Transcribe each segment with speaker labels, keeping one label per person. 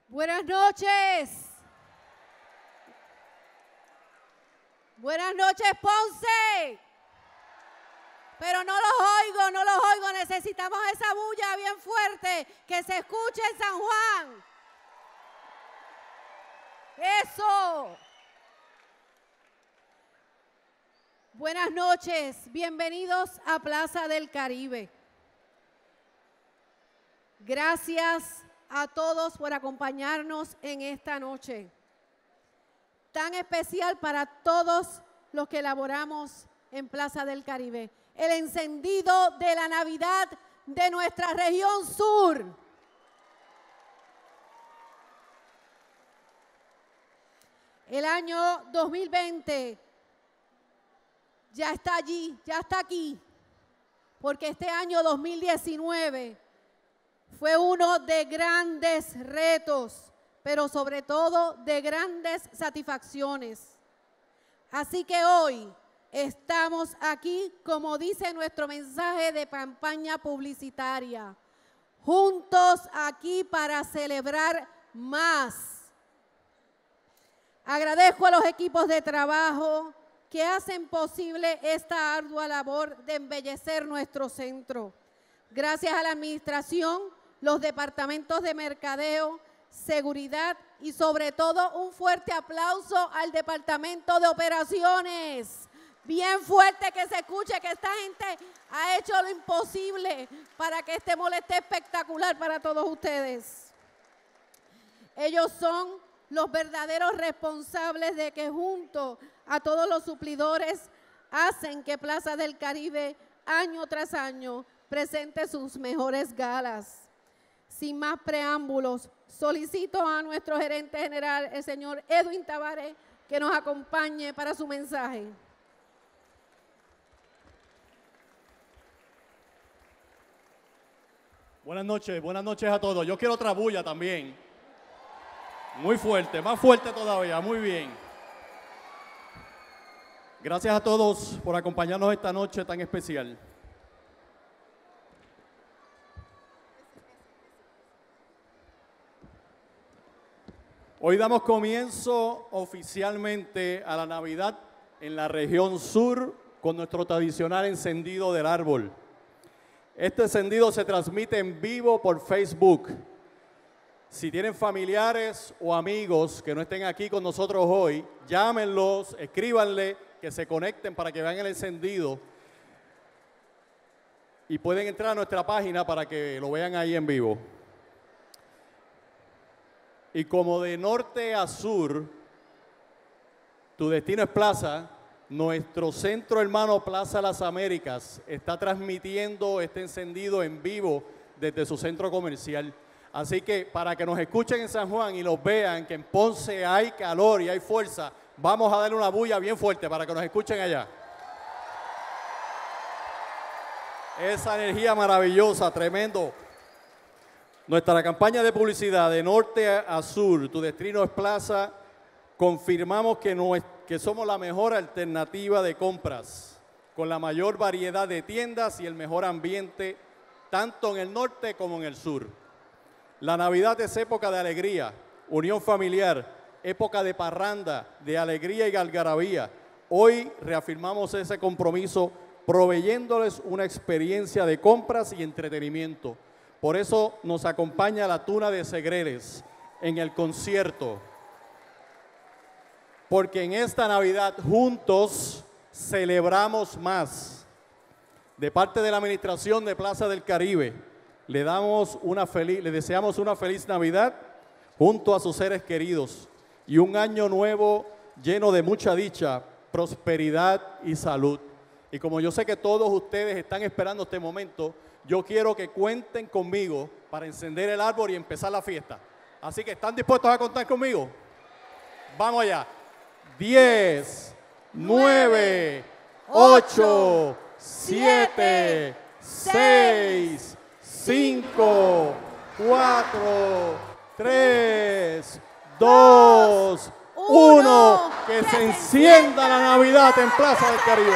Speaker 1: Buenas noches. Buenas noches, Ponce. Pero no los oigo. Necesitamos esa bulla bien fuerte que se escuche en San Juan. Eso. Buenas noches. Bienvenidos a Plaza del Caribe. Gracias a todos por acompañarnos en esta noche tan especial para todos los que laboramos en Plaza del Caribe. El encendido de la Navidad de nuestra región sur. El año 2020 ya está allí, ya está aquí, porque este año 2019 fue uno de grandes retos, pero sobre todo de grandes satisfacciones. Así que hoy estamos aquí, como dice nuestro mensaje de campaña publicitaria, juntos aquí para celebrar más. Agradezco a los equipos de trabajo que hacen posible esta ardua labor de embellecer nuestro centro. Gracias a la administración, los departamentos de mercadeo, seguridad y sobre todo un fuerte aplauso al departamento de operaciones. Bien fuerte que se escuche que esta gente ha hecho lo imposible para que este mall esté espectacular para todos ustedes. Ellos son los verdaderos responsables de que junto a todos los suplidores hacen que Plaza del Caribe año tras año presente sus mejores galas. Sin más preámbulos, solicito a nuestro gerente general, el señor Edwin Tavares, que nos acompañe para su mensaje.
Speaker 2: Buenas noches a todos. Yo quiero otra bulla también. Muy fuerte, más fuerte todavía, muy bien. Gracias a todos por acompañarnos esta noche tan especial. Hoy damos comienzo oficialmente a la Navidad en la región sur con nuestro tradicional encendido del árbol. Este encendido se transmite en vivo por Facebook. Si tienen familiares o amigos que no estén aquí con nosotros hoy, llámenlos, escríbanle que se conecten para que vean el encendido y pueden entrar a nuestra página para que lo vean ahí en vivo. Y como de norte a sur, tu destino es Plaza, nuestro centro hermano Plaza Las Américas está transmitiendo este encendido en vivo desde su centro comercial. Así que para que nos escuchen en San Juan y los vean que en Ponce hay calor y hay fuerza, vamos a darle una bulla bien fuerte para que nos escuchen allá. Esa energía maravillosa, tremendo. Nuestra campaña de publicidad de norte a sur, tu destino es Plaza, confirmamos que somos la mejor alternativa de compras, con la mayor variedad de tiendas y el mejor ambiente, tanto en el norte como en el sur. La Navidad es época de alegría, unión familiar, época de parranda, de alegría y algarabía. Hoy reafirmamos ese compromiso proveyéndoles una experiencia de compras y entretenimiento. Por eso nos acompaña la Tuna de Segreles en el concierto. Porque en esta Navidad juntos celebramos más. De parte de la administración de Plaza del Caribe, le deseamos una feliz Navidad junto a sus seres queridos y un año nuevo lleno de mucha dicha, prosperidad y salud. Y como yo sé que todos ustedes están esperando este momento, yo quiero que cuenten conmigo para encender el árbol y empezar la fiesta. Así que, ¿están dispuestos a contar conmigo? Vamos allá. 10, 9, 8, 7, 6, 5, 4, 3, 2, 1. Que se encienda la Navidad en Plaza del Caribe.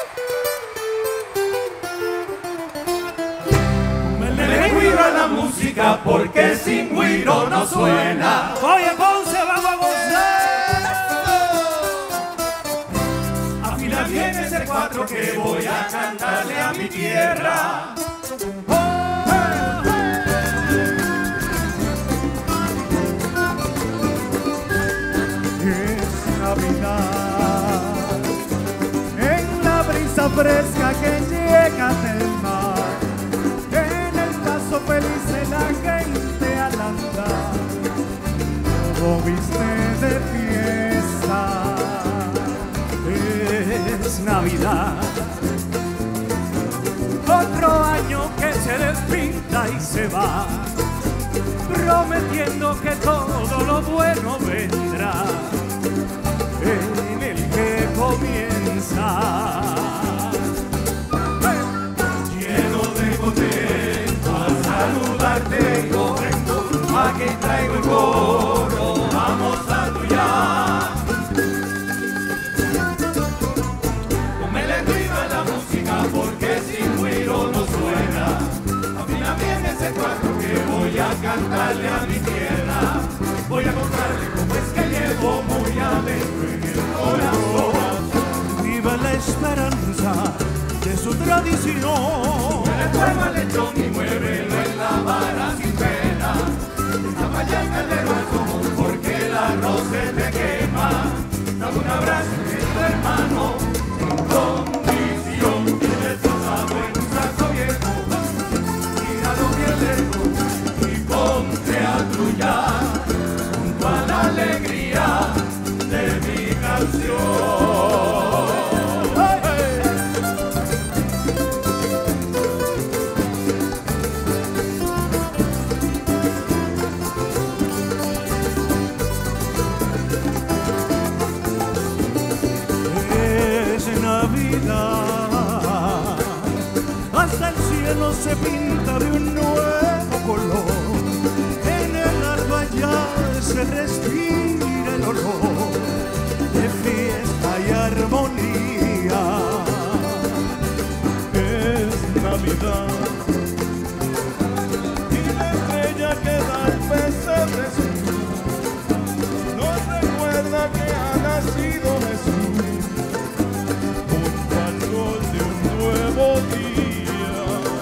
Speaker 3: Me le cuida la música. música porque sin güiro no suena.
Speaker 4: Oye, Ponce, vamos a gozar.
Speaker 3: Afina bien ese cuatro que voy a cantarle a mi tierra.
Speaker 4: Es Navidad en la brisa fresca que llega del mar, en el paso feliz de la gente al andar, todo viste de fiesta. Es Navidad, otro año que se despinta y se va, prometiendo que todo lo bueno vendrá en el que comienza.
Speaker 3: Lleno de contento a saludarte vengo, aquí traigo el coro, vamos a tuyar. Póngale ruido a la música porque sin güiro no suena. Afina bien ese cuatro que voy a cantarle a mi tierra. Voy a contarle cómo es que llevo muy adentro en el corazón.
Speaker 4: Viva la esperanza de su tradición.
Speaker 3: Mueve fuego al lechón y muévelo en la vara sin pena. Tapa ya el caldero al común porque el arroz se te quema. Dame un abrazo de tu hermano sin condición. Y destrozado en un saco viejo, míralo bien lejos y ponte a trullar junto a la alegría de mi canción.
Speaker 4: Hasta el cielo se pinta de un nuevo color, en el alba ya se respira el olor de fiesta y armonía. Es Navidad y la estrella que da el pesebre nos recuerda que ha nacido Jesús de un nuevo día.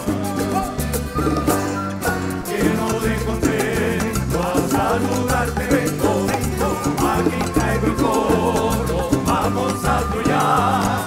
Speaker 3: Lleno de contento a saludarte vengo, aquí traigo el coro, vamos a trullar.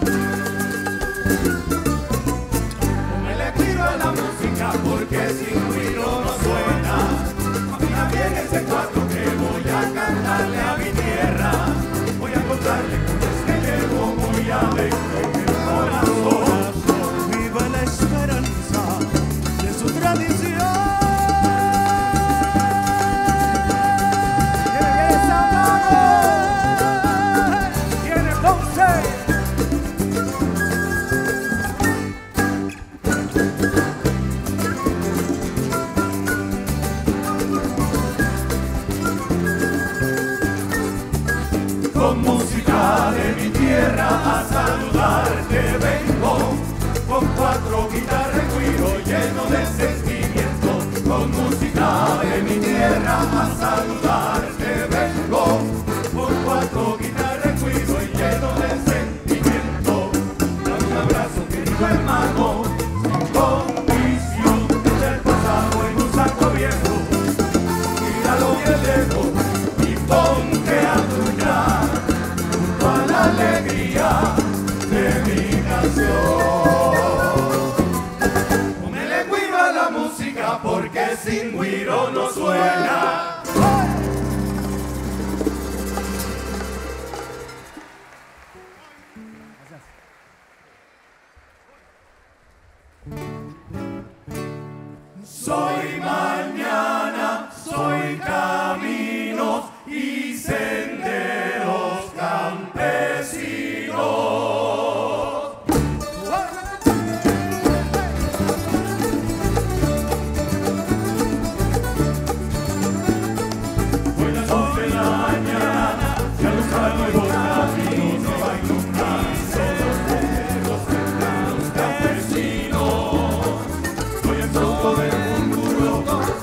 Speaker 3: Póngale tiro a la música porque sin ruido no suena. Afina bien ese cuatro que voy a cantarle a mi tierra. Voy a contarle cómo es que llevo muy adentro en el corazón.
Speaker 4: Viva la esperanza de su tradición. Viene Zamora, viene Ponce.
Speaker 3: Con música de mi tierra a saludarte vengo, con cuatro guitarras y güiro lleno de sentimiento. Con música de mi tierra a saludarte vengo, con cuatro guitarras y güiro lleno de sentimiento. Dame un abrazo querido hermano, sin condición, del pasado en un saco viejo, míralo bien lejos y ponte a trullar junto a la alegría de mi canción. Póngale güiro a la música porque sin güiro no suena. Soy mañana, soy caminos y senderos campesinos. Hoy las 11 de la mañana se alumbran nuevos caminos, va a inundarse los senderos campesinos. Soy el tronco del futuro.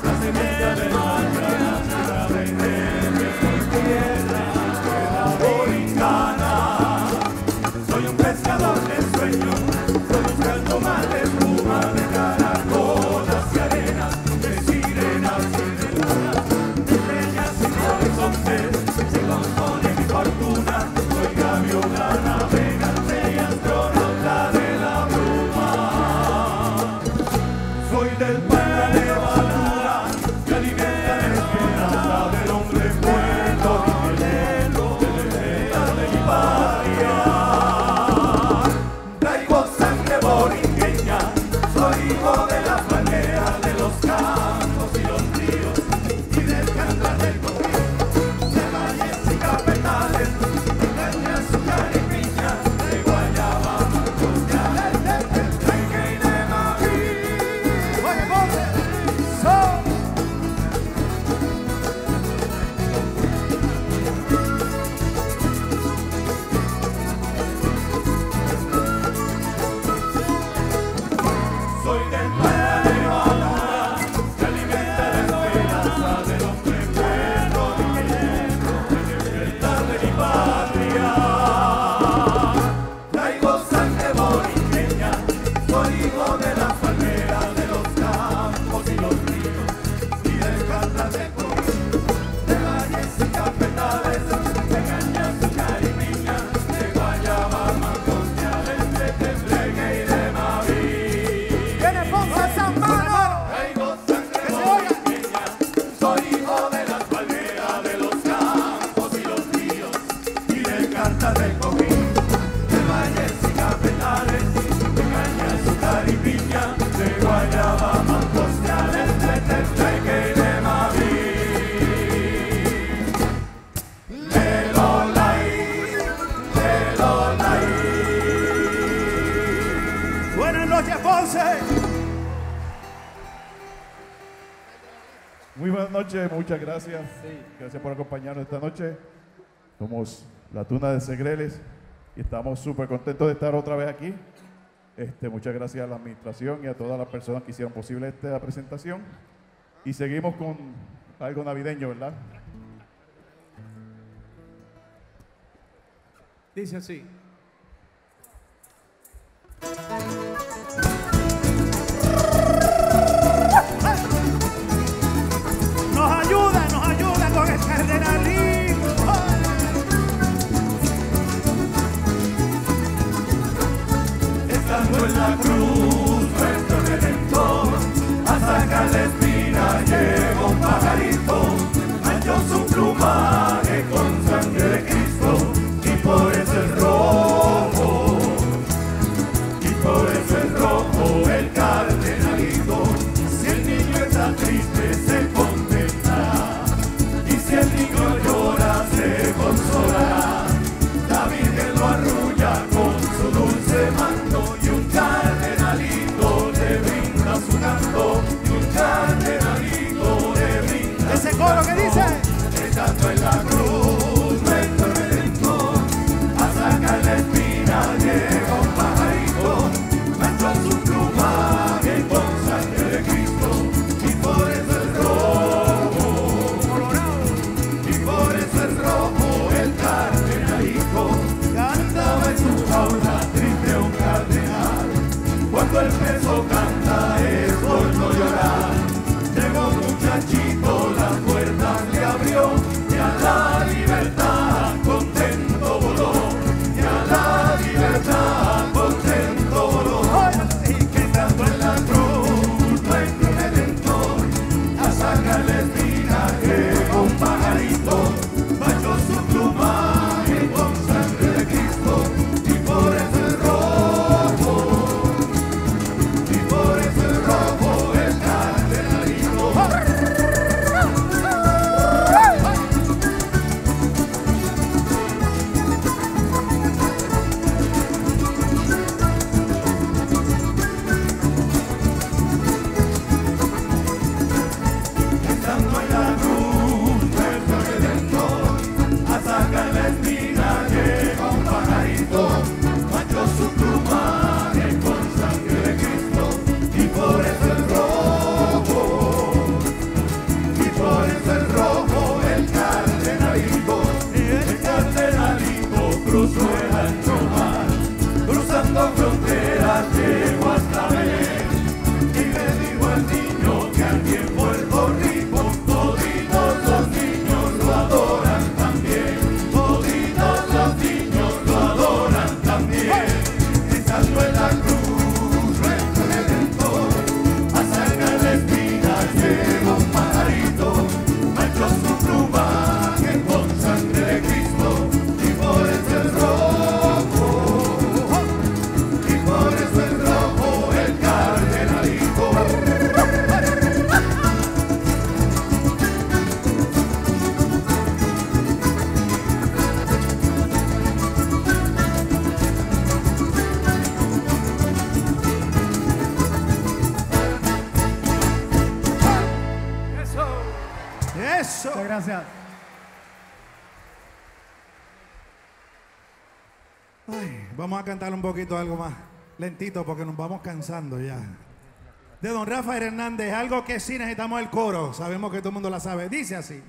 Speaker 5: Muy buenas noches, muchas gracias. Gracias por acompañarnos esta noche. Somos la Tuna de Segreles y estamos súper contentos de estar otra vez aquí. Muchas gracias a la administración y a todas las personas que hicieron posible esta presentación. Y seguimos con algo navideño, ¿verdad?
Speaker 6: Dice así.
Speaker 4: Nos ayuda con el cardenalín.
Speaker 3: Estando en la cruz, nuestro Redentor, a sacar la espina llegó un pajarito, manchó su plumaje con sangre de Cristo, y por eso es rojo, y por eso es rojo el cardenalito. Si el niño está triste se contentará, y si el niño llora se consolará. La Virgen lo arrulla con su dulce manto, y un cardenalito le brinda su canto, y un cardenalito le brinda
Speaker 4: ese coro que dice:
Speaker 3: estando en la cruz nuestro Redentor, a sacar la espina llega un pajarito, manchó su plumaje con sangre de Cristo, y por eso es rojo, y por eso es rojo el cardenalito. Cantaba en su jaula triste un cardenal, cuando el preso canta es por no llorar. Llegó un muchachito, las puertas le abrió, y a la libertad contento voló, y a la libertad contento voló. Y que tanto en la cruz nuestro Redentor, a sacar la espina llegó un pajarito, manchó su plumaje con sangre de Cristo, y por eso es rojo, y por eso es rojo el cardenalito. Estando en la cruz nuestro Redentor, a sacar la espina llega un pajarito, manchó su plumaje con sangre de Cristo, y por eso es rojo, y por eso es rojo el cardenalito. El cardenalito cruzó el ancho mar, cruzando fronteras llegó hasta Belén, y le dijo al niño que aquí en Puerto Rico toditos los niños lo adoran también, toditos los niños lo adoran también. Estando en la cruz nuestro Redentor, a sacar la espina llegó un pajarito, manchó su plumaje con sangre de Cristo, y por eso es rojo, y por eso es rojo el cardenalito.
Speaker 4: eso.
Speaker 6: Muchas gracias.
Speaker 4: Ay, vamos a cantar un poquito algo más lentito porque nos vamos cansando ya. De don Rafael Hernández, algo que sí necesitamos el coro. Sabemos que todo el mundo la sabe. Dice así.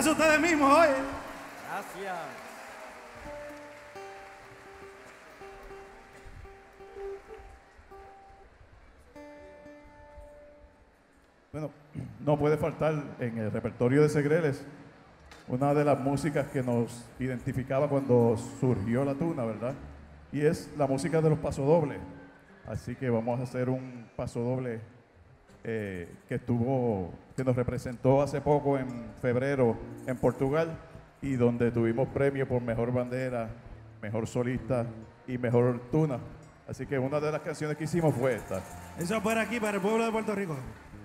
Speaker 4: Gracias a ustedes mismos hoy.
Speaker 2: Gracias.
Speaker 5: Bueno, no puede faltar en el repertorio de Segreles una de las músicas que nos identificaba cuando surgió la tuna, ¿verdad? Y es la música de los pasodobles. Así que vamos a hacer un pasodoble que nos representó hace poco en febrero en Portugal y donde tuvimos premio por mejor bandera, mejor solista y mejor tuna. Así que una de las canciones que hicimos fue esta.
Speaker 4: Eso para aquí, para el pueblo de Puerto Rico.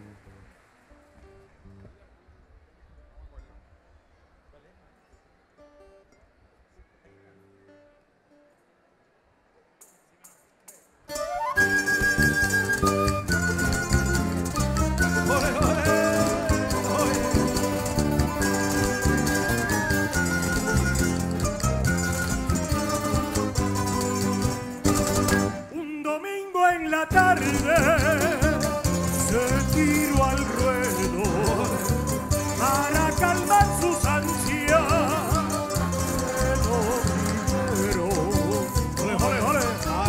Speaker 3: Un domingo en la tarde se tiró al ruedo para calmar sus ansias. Pero primero, ole, ole, ole,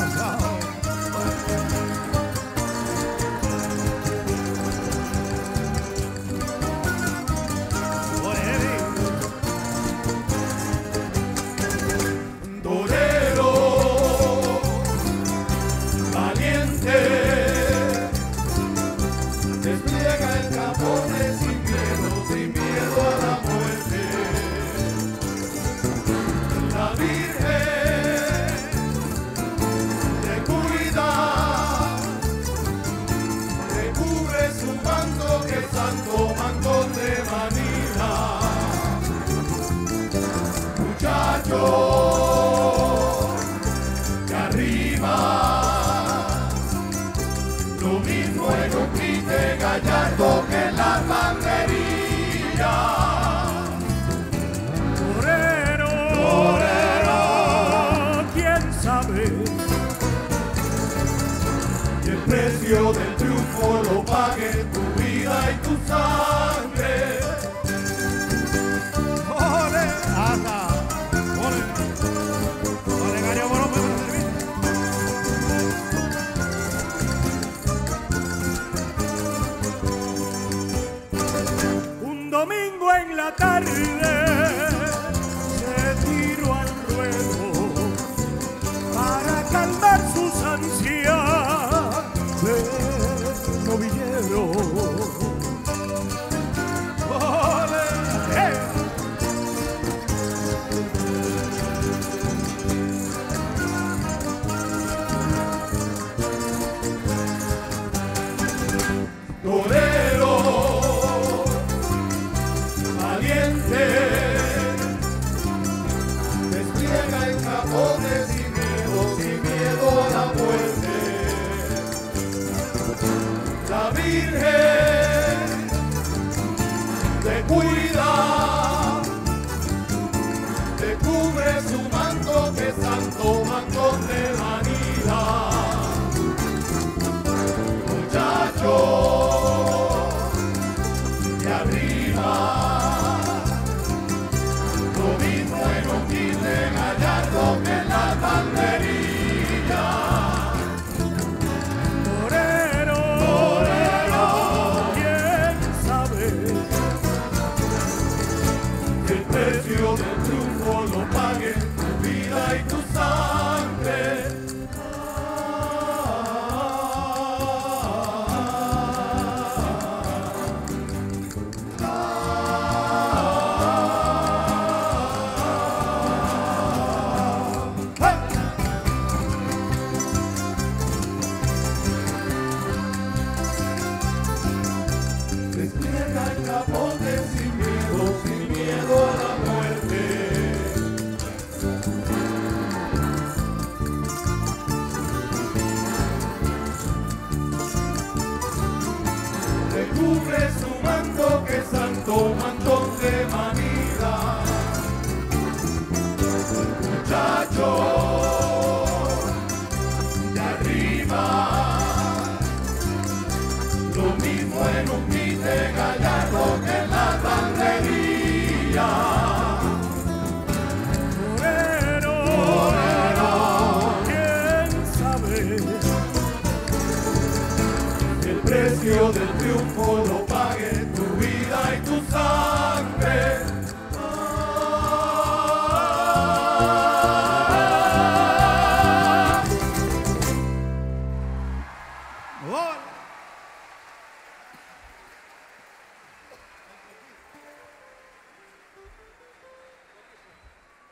Speaker 3: torero valiente, despliega el capote sin miedo a la muerte. La Virgen te cuida, te cubre su manto, que santo manto de manila. Muchacho, que arriba, lo mismo en un grite gallardo que en la bandería. Torero, torero, quién sabe, y el precio del triunfo lo pague tu vida y tu sangre. Ole, ajá, ole, ole, Gario Boromé, un domingo en la tarde se tiró al ruedo para calmar sus ansias de novillero.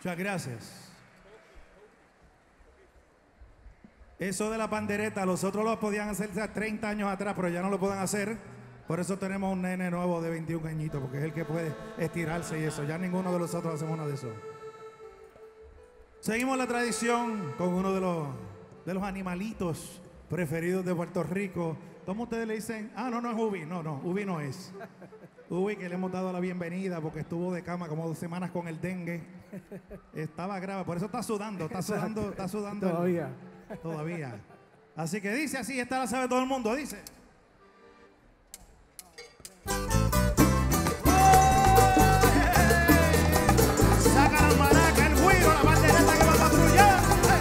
Speaker 4: Muchas gracias. Eso de la pandereta, los otros lo podían hacer 30 años atrás, pero ya no lo pueden hacer. Por eso tenemos un nene nuevo de 21 añitos, porque es el que puede estirarse y eso. Ya ninguno de los otros hacemos nada de eso. Seguimos la tradición con uno de los animalitos preferidos de Puerto Rico. ¿Cómo ustedes le dicen? Ah, no, no es Ubi. No, Ubi no es. Ubi, que le hemos dado la bienvenida porque estuvo de cama como 2 semanas con el dengue. Estaba grave, por eso está sudando. Todavía. Así que dice así, esta la sabe todo el mundo, dice. Saca la maraca, el güiro, la bandereta que va a patrullar.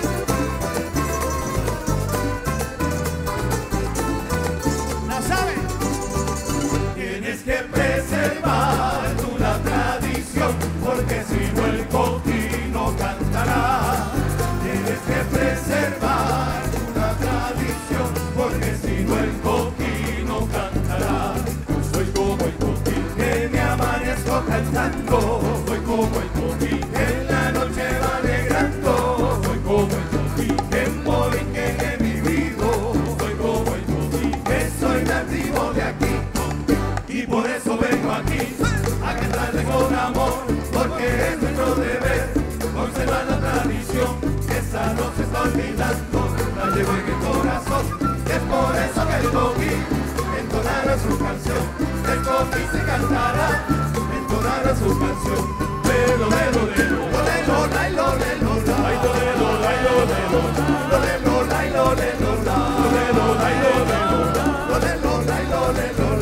Speaker 4: ¿La sabe?
Speaker 3: Tienes que preservar tú la tradición, porque si no el coquí no cantará. Tienes que preservar una tradición, porque si no el coquí no cantará. Yo soy como el coquí, que me amanezco cantando. Soy como el coquí, que en la noche va alegrando. Soy como el coquí, que en Borinquen he vivido. Soy como el coquí, que soy nativo de aquí. Y por eso vengo aquí, a cantarle con amor, porque es nuestro deber conservar la tradición. Esa no se está olvidando, la llevo en el corazón. Es por eso que el coquí entonará su canción. El coquí se cantará, entonará su canción. Lelo, lelo, lelo, lelo, lelo, lelo, ay, lelo, lelo, lelo, lelo, lelo, lelo, lelo, lelo, lelo, lelo,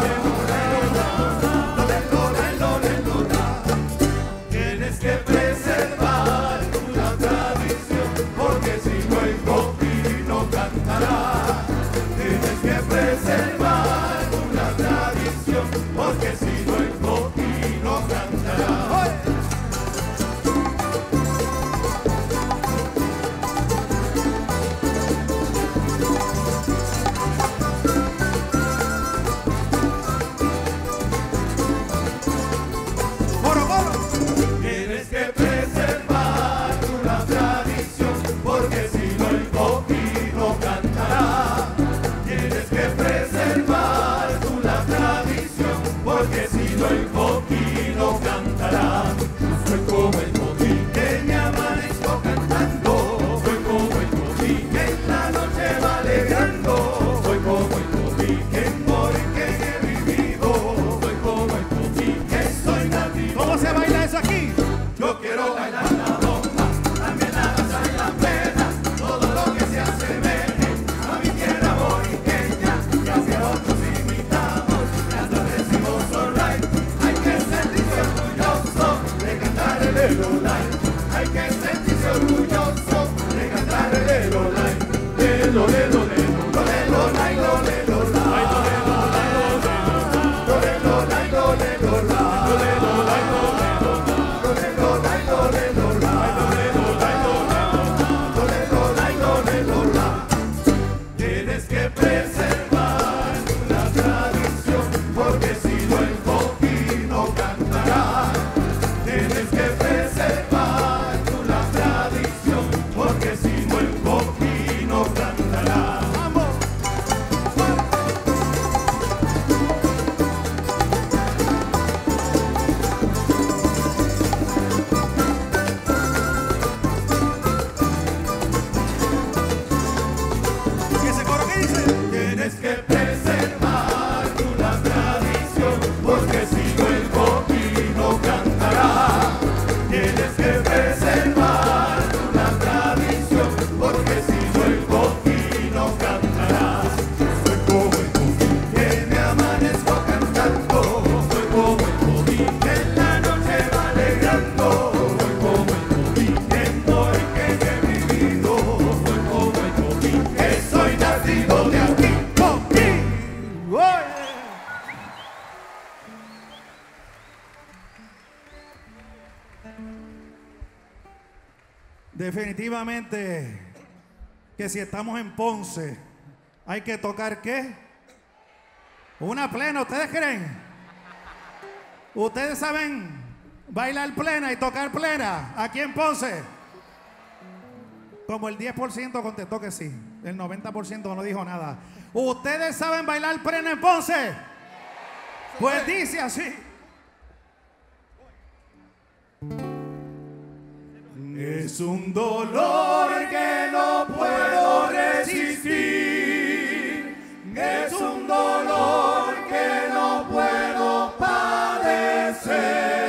Speaker 3: tienes que preservar una tradición, porque si no el coquí no cantará. Tienes que preservar una tradición, porque si no el coquí no cantará. Tienes que preservar una tradición, porque si no el coquí no cantará. Tienes que preservar una tradición, porque si no el coquí no cantará. Soy como el coquí, que me amanezco cantando. Soy como el coquí, que en la noche va alegrando. Soy como el coquí, que en Borinquen he vivido. Soy como el coquí, que soy nativo.
Speaker 4: ¿Cómo se baila eso aquí?
Speaker 3: Yo quiero bailar la bomba, también la danza y la pena, todo lo que se asemeje a mi tierra borinqueña, y hacia otros imitamos, hasta decimos alright. Hay que sentirse orgulloso de cantar el Elolay. Hay que sentirse orgulloso de cantar el Elolay. Lelo, lelo, lelo, lelolay, lelolay, lelolay, tienes que preservar una tradición, porque si no el coquí no cantará. Tienes que preservar una tradición, porque si no el coquí no cantará.
Speaker 4: ¿Y ese coro qué dice?
Speaker 3: Tienes que preservar una tradición, porque si no el coquí no cantará. Tienes que preservar una tradición, porque si no el coquí no cantará. Soy como el coquí, que me amanezco cantando. Soy como el coquí, que en la noche va alegrando. Soy como el coquí, que en Borinquen he vivido. Soy como el coquí, que soy nativo de aquí.
Speaker 4: ¡Coquí! ¡Oye! Definitivamente que si estamos en Ponce hay que tocar ¿qué? Una plena, ¿ustedes creen? Ustedes saben Bailar plena y tocar plena. Aquí en Ponce. Como el 10% contestó que sí. El 90% no dijo nada. ¿Ustedes saben bailar plena en Ponce? Pues dice así.
Speaker 3: Es un dolor que no puedo resistir. Es un dolor que no puedo padecer.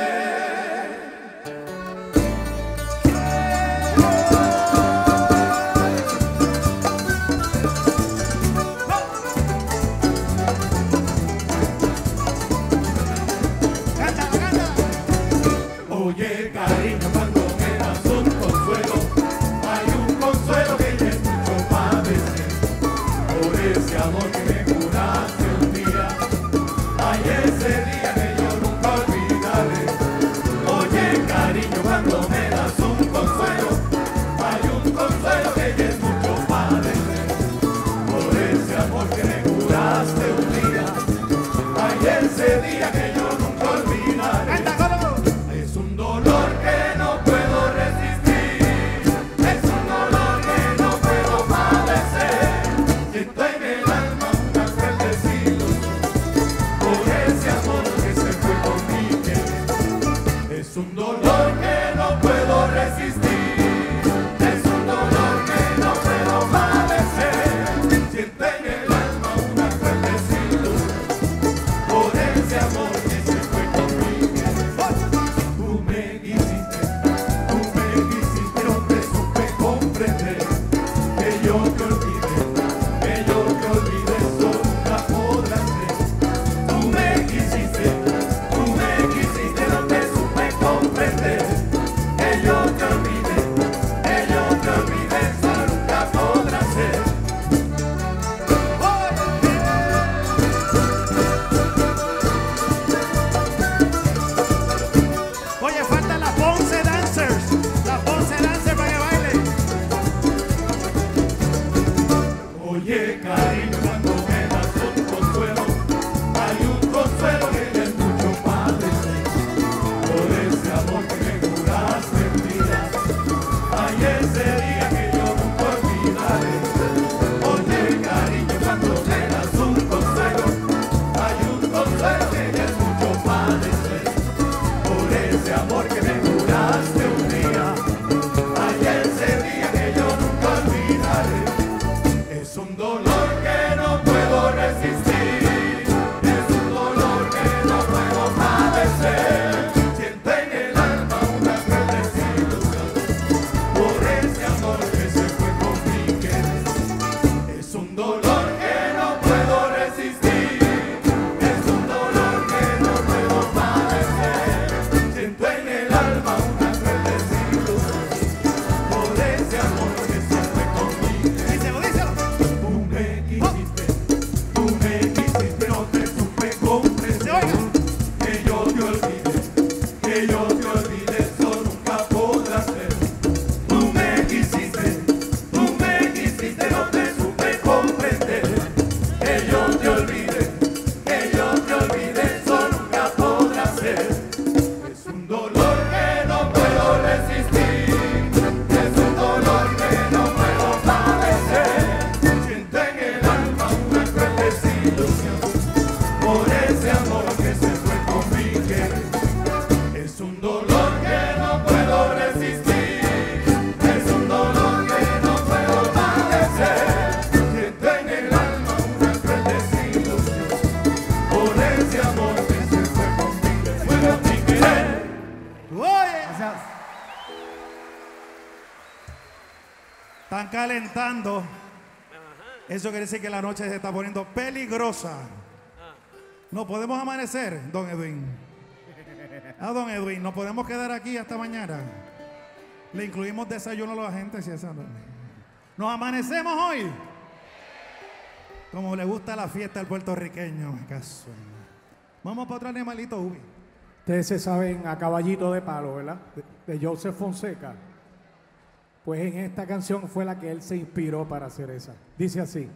Speaker 3: Oye, cariño, cuando me das un consuelo, hay un consuelo que ya es mucho padecer. Por ese amor que me juraste un día, ay, ese día que yo nunca olvidaré. Oye, cariño, cuando me das un consuelo, hay un consuelo que ya es mucho padecer. Por ese amor que me juraste un día, ay, ese día que yo nunca olvidaré. Es un dolor que no puedo resistir, es un dolor que no puedo padecer. Siento en el alma una cruel desilusión por ese amor que se fue con mi piel. Es un dolor que no puedo resistir, es un dolor que no puedo padecer. Siento en el alma una cruel desilusión por ese amor que se fue con mi piel. Tú me quisiste, no te supe comprender. Que yo te olvidé, eso nunca podrás ser. Tú me quisiste, no te supe comprender. Que yo te olvidé, eso nunca podrás ser.
Speaker 4: Oye, faltan las Ponce Dancers. Las Ponce Dancers para que bailen.
Speaker 3: Oye, cariño, cuando me das un consuelo, hay un consuelo que ya es mucho padecer. Por ese amor que me juraste un día, ay, ese día que yo nunca olvidaré. Oye, cariño, cuando me das un consuelo, hay un consuelo que ya es mucho padecer. Por ese amor que me juraste un día, ay, ese día que yo nunca olvidaré. Es un dolor que no puedo resistir, es un dolor que no puedo padecer. Siento en el alma una cruel desilusión por ese amor que se fue con mi querer. Es un dolor que no puedo resistir, es un dolor que no puedo padecer. Siento en el alma una cruel desilusión por ese amor que se fue con mi querer.
Speaker 4: Díselo, díselo.
Speaker 3: Tú me quisiste, no te supe comprender. Que yo te olvidé, eso nunca podrás ser. Tú me quisiste, no te supe comprender. Que yo te olvidé, eso nunca podrás ser. Es un dolor que no puedo resistir, es un dolor que no puedo padecer. Siento en el alma una cruel desilusión por ese amor que se fue con mi querer. Es un dolor que no puedo resistir, es un dolor que no puedo padecer. Siento en el alma una cruel desilusión por ese amor que se fue con mi querer.
Speaker 4: Oye. Están calentando. Eso quiere decir que la noche se está poniendo peligrosa. No podemos amanecer, don Edwin. Don Edwin, no podemos quedar aquí hasta mañana. Le incluimos desayuno a la gente si esa no. Nos amanecemos hoy. Como le gusta la fiesta al puertorriqueño. ¿Acaso? Vamos para otro animalito, Ubi.
Speaker 6: Ustedes se saben a Caballito de Palo, ¿verdad? De Joseph Fonseca. Pues en esta canción fue la que él se inspiró para hacer esa. Dice así.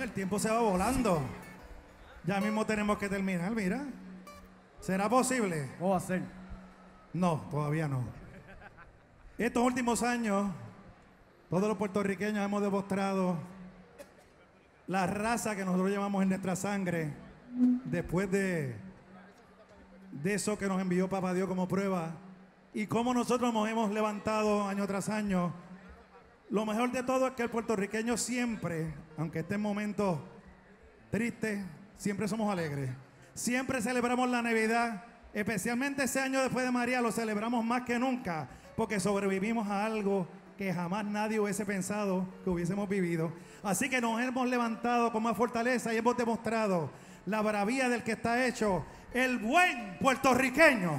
Speaker 7: El tiempo se va volando. Ya mismo tenemos que terminar, mira. ¿Será posible?
Speaker 6: ¿Cómo va a ser?
Speaker 7: No, todavía no. Estos últimos años, todos los puertorriqueños hemos demostrado la raza que nosotros llevamos en nuestra sangre después de eso que nos envió Papá Dios como prueba y cómo nosotros nos hemos levantado año tras año. Lo mejor de todo es que el puertorriqueño siempre, aunque esté en momentos tristes, siempre somos alegres. Siempre celebramos la Navidad, especialmente ese año después de María, lo celebramos más que nunca, porque sobrevivimos a algo que jamás nadie hubiese pensado que hubiésemos vivido. Así que nos hemos levantado con más fortaleza y hemos demostrado la bravía del que está hecho el buen puertorriqueño.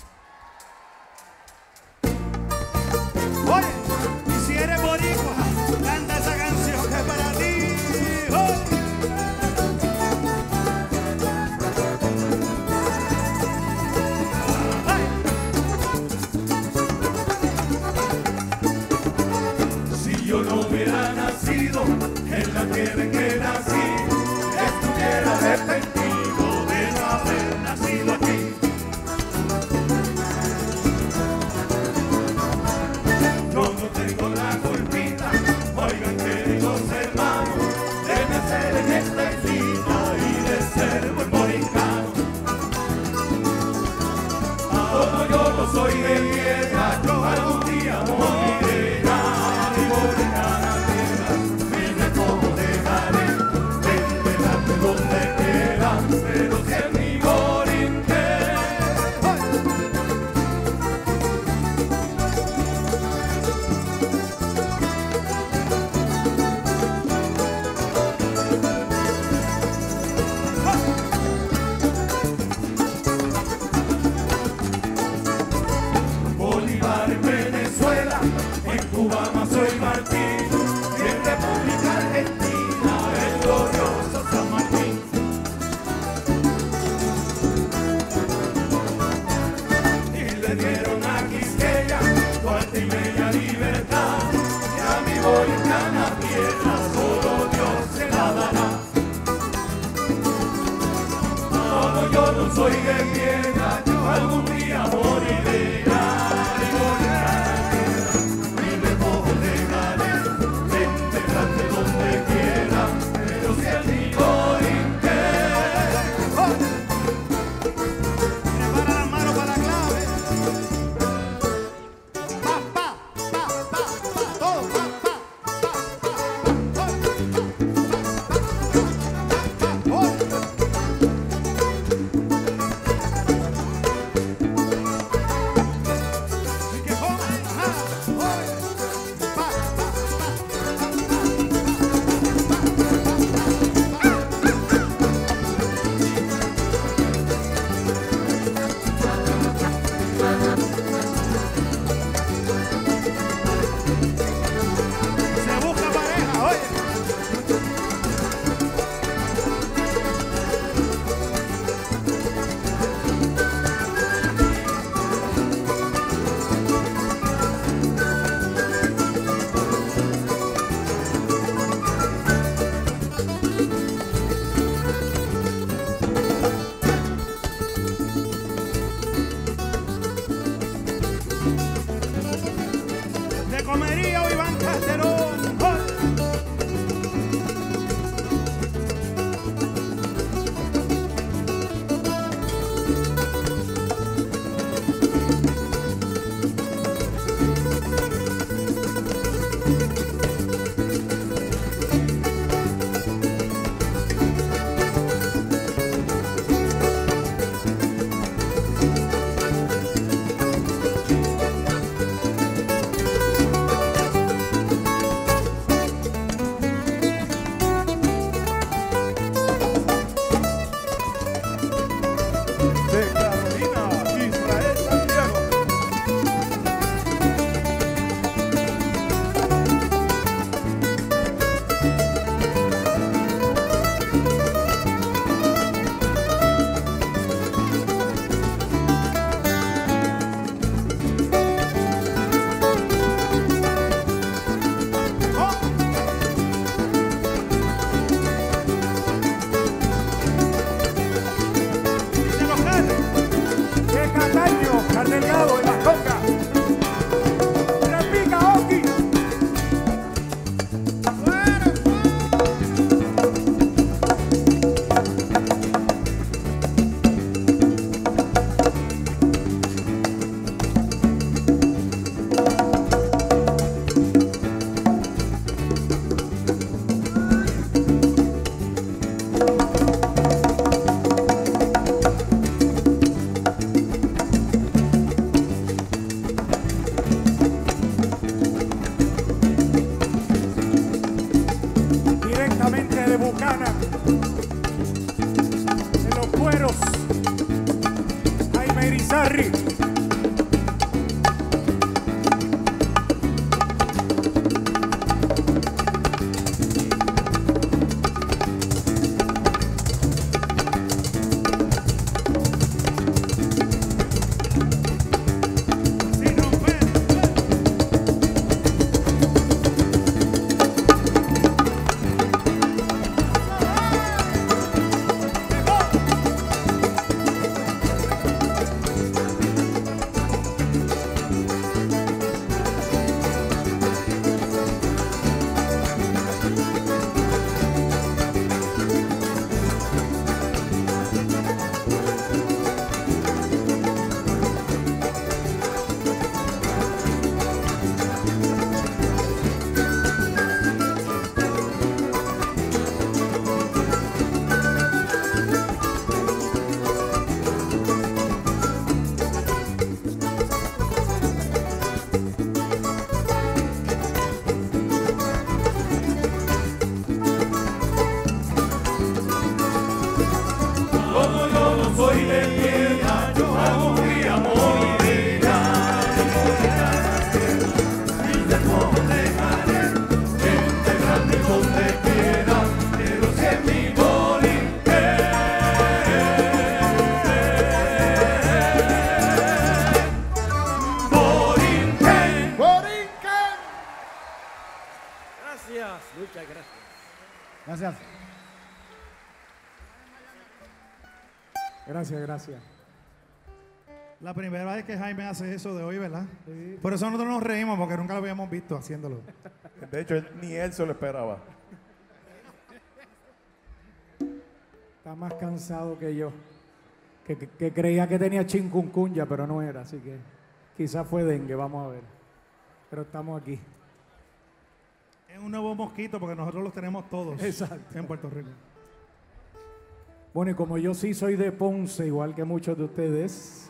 Speaker 7: Oye, y si eres boricua, canta esa canción que es para ti.
Speaker 3: Si yo no hubiera nacido en la tierra en que nací, estuviera arrepentido de no haber nacido aquí. Yo no tengo la culpita, oigan queridos hermanos, de nacer en esta islita y de ser buen boricano. Como yo no soy de tierra, yo algún día moriré. Mi recojo dejaré,
Speaker 6: Bucana. En los cueros, Jaime Irizarry. Gracias.
Speaker 7: La primera vez que Jaime hace eso de hoy, ¿verdad? Sí. Por eso nosotros nos reímos, porque nunca lo habíamos visto haciéndolo.
Speaker 5: De hecho, ni él se lo esperaba.
Speaker 6: Está más cansado que yo. Que creía que tenía chikungunya, pero no era, así que quizás fue dengue, vamos a ver. Pero estamos aquí.
Speaker 7: Es un nuevo mosquito, porque nosotros los tenemos todos.
Speaker 6: Exacto.
Speaker 7: En Puerto Rico.
Speaker 6: Bueno, y como yo sí soy de Ponce, igual que muchos de ustedes.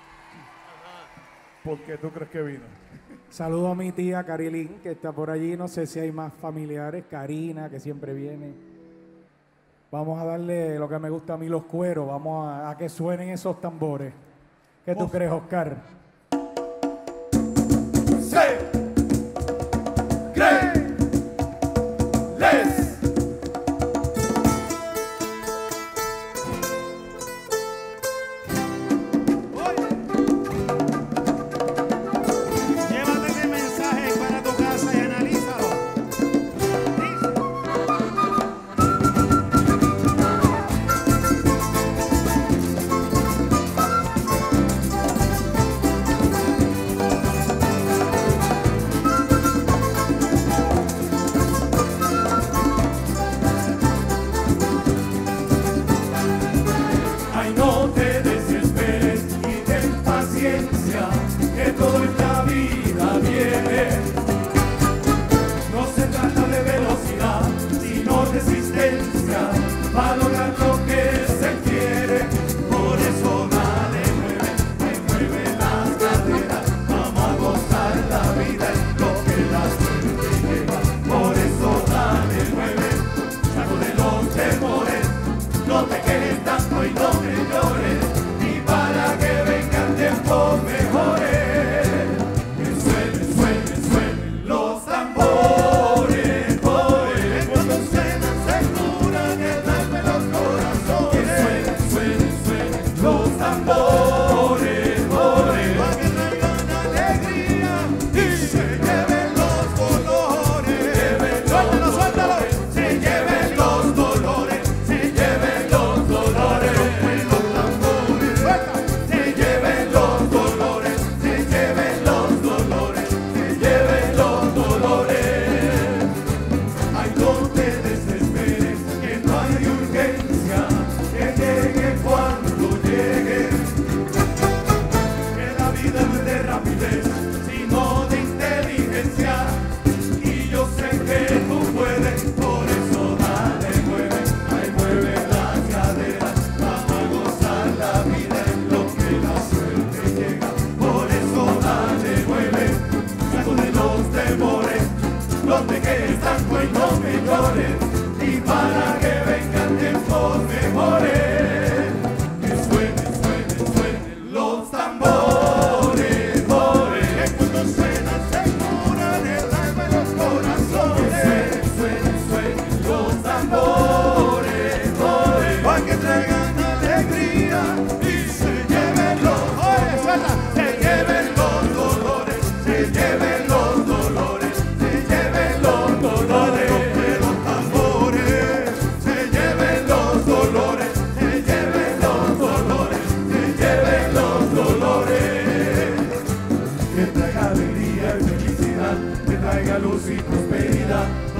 Speaker 5: ¿Por qué tú crees que vino?
Speaker 6: Saludo a mi tía Carilín, que está por allí. No sé si hay más familiares. Karina, que siempre viene. Vamos a darle lo que me gusta a mí, los cueros. Vamos a que suenen esos tambores. ¿Qué tú crees, Oscar?
Speaker 3: ¡Se! ¡Cree! ¡Les!
Speaker 8: los pequeños están, pues no me llores, y para que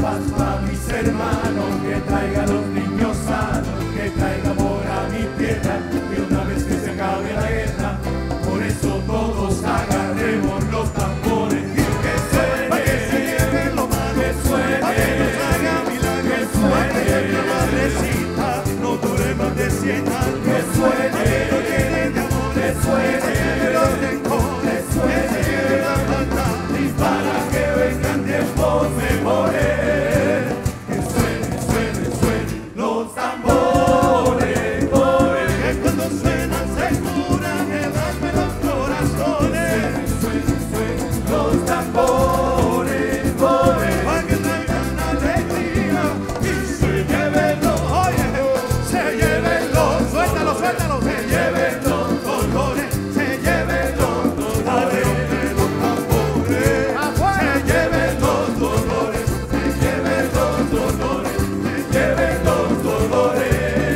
Speaker 3: paz para mis hermanos, que traiga a los niños sanos, que traiga amor a mi tierra, y una vez que se acabe la guerra, por eso todos agarremos los tambores y que suene, para que se lleve lo malo, que suene, para que nos haga milagros, que suene, la madrecita no dure más de 100 años, que suene, para que no llene de amor, que suene, para que los rencores, que suene, la falta, y para que vengan tiempos mejores. Los tambores, que cuando suenan se curan, que dan los corazones. Los tambores, para que traigan alegría y se lleven los, oye, se lleven los, suéltalo, se lleven los dolores, se lleven los dolores, los tambores, se lleven los dolores, se lleven los dolores, se lleven los dolores.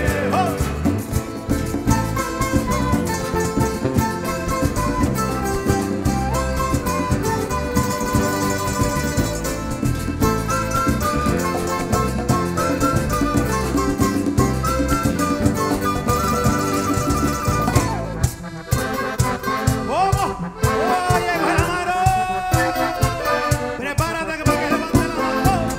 Speaker 3: ¿Cómo? Oye, Calamaro, prepárate que para que levante la mano.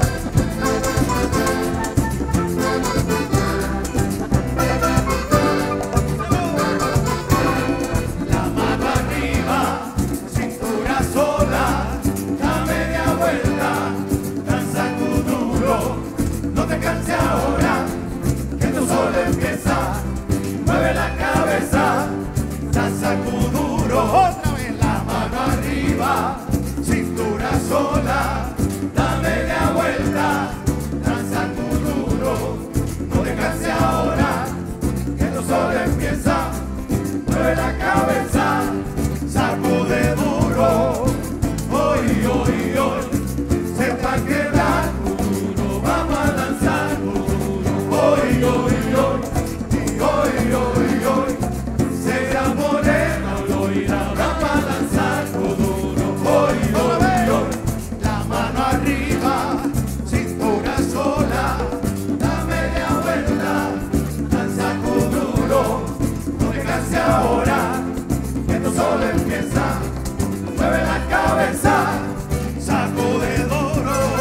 Speaker 3: La mano arriba, cintura sola, da media vuelta, danza duro, no te canses ahora, que tu solo empieza, mueve la cabeza, danza duro, otra vez la mano arriba, cintura sola, da media vuelta, danza duro, no te canses ahora, que tu solo empieza, mueve la cabeza, sacude duro, hoy, hoy, hoy, se va a quedar duro, vamos a danzar duro, hoy, hoy, hoy, y hoy, hoy, hoy, será morena, lo irá, vamos a danzar duro, hoy, hoy, hoy, la mano arriba, cintura sola, da media vuelta, danza duro, no te canses ahora, que esto solo empieza, mueve la cabeza, sacude duro.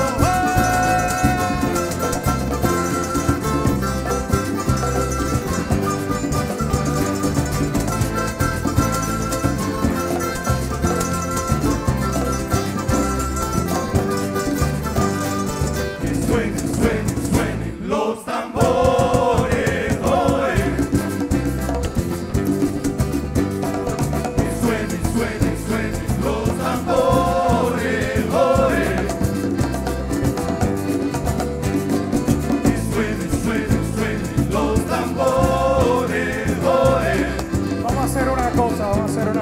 Speaker 3: Que suenen, suenen, suenen los tambores, oye. Que suenen, suenen, suenen los tambores, oye. Que suenen, suenen, suenen los tambores, oye.
Speaker 6: Vamos a hacer una cosa.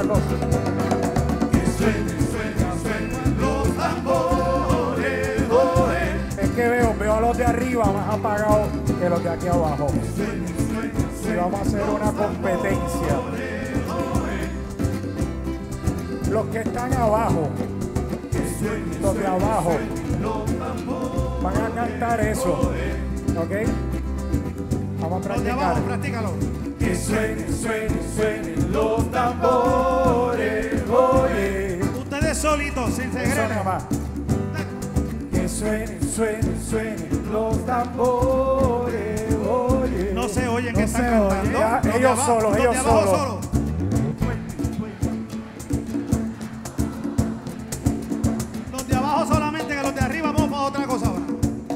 Speaker 3: Que suenen, suenen, suenen los tambores, oye.
Speaker 6: Es que veo a los de arriba más apagados que los de aquí abajo. Y vamos a hacer una competencia. Los que están abajo, los de abajo, van a cantar eso. ¿Ok? Vamos a
Speaker 7: Los de abajo,
Speaker 6: practicar.
Speaker 7: practícalo.
Speaker 3: Que suenen, suenen, suenen los tambores, oye.
Speaker 7: Ustedes solitos, sin
Speaker 6: Eso
Speaker 7: segredo.
Speaker 6: nada más.
Speaker 3: Que suenen, suenen, suenen los tambores, oye.
Speaker 7: No se oyen que
Speaker 6: No
Speaker 7: están
Speaker 6: se
Speaker 7: cantando.
Speaker 6: oye. Ya,
Speaker 7: Los de
Speaker 6: ellos
Speaker 7: abajo-
Speaker 6: solos,
Speaker 7: los de
Speaker 6: ellos
Speaker 7: abajo
Speaker 6: solos.
Speaker 7: Los de abajo solamente, que los de arriba vamos para otra cosa ahora.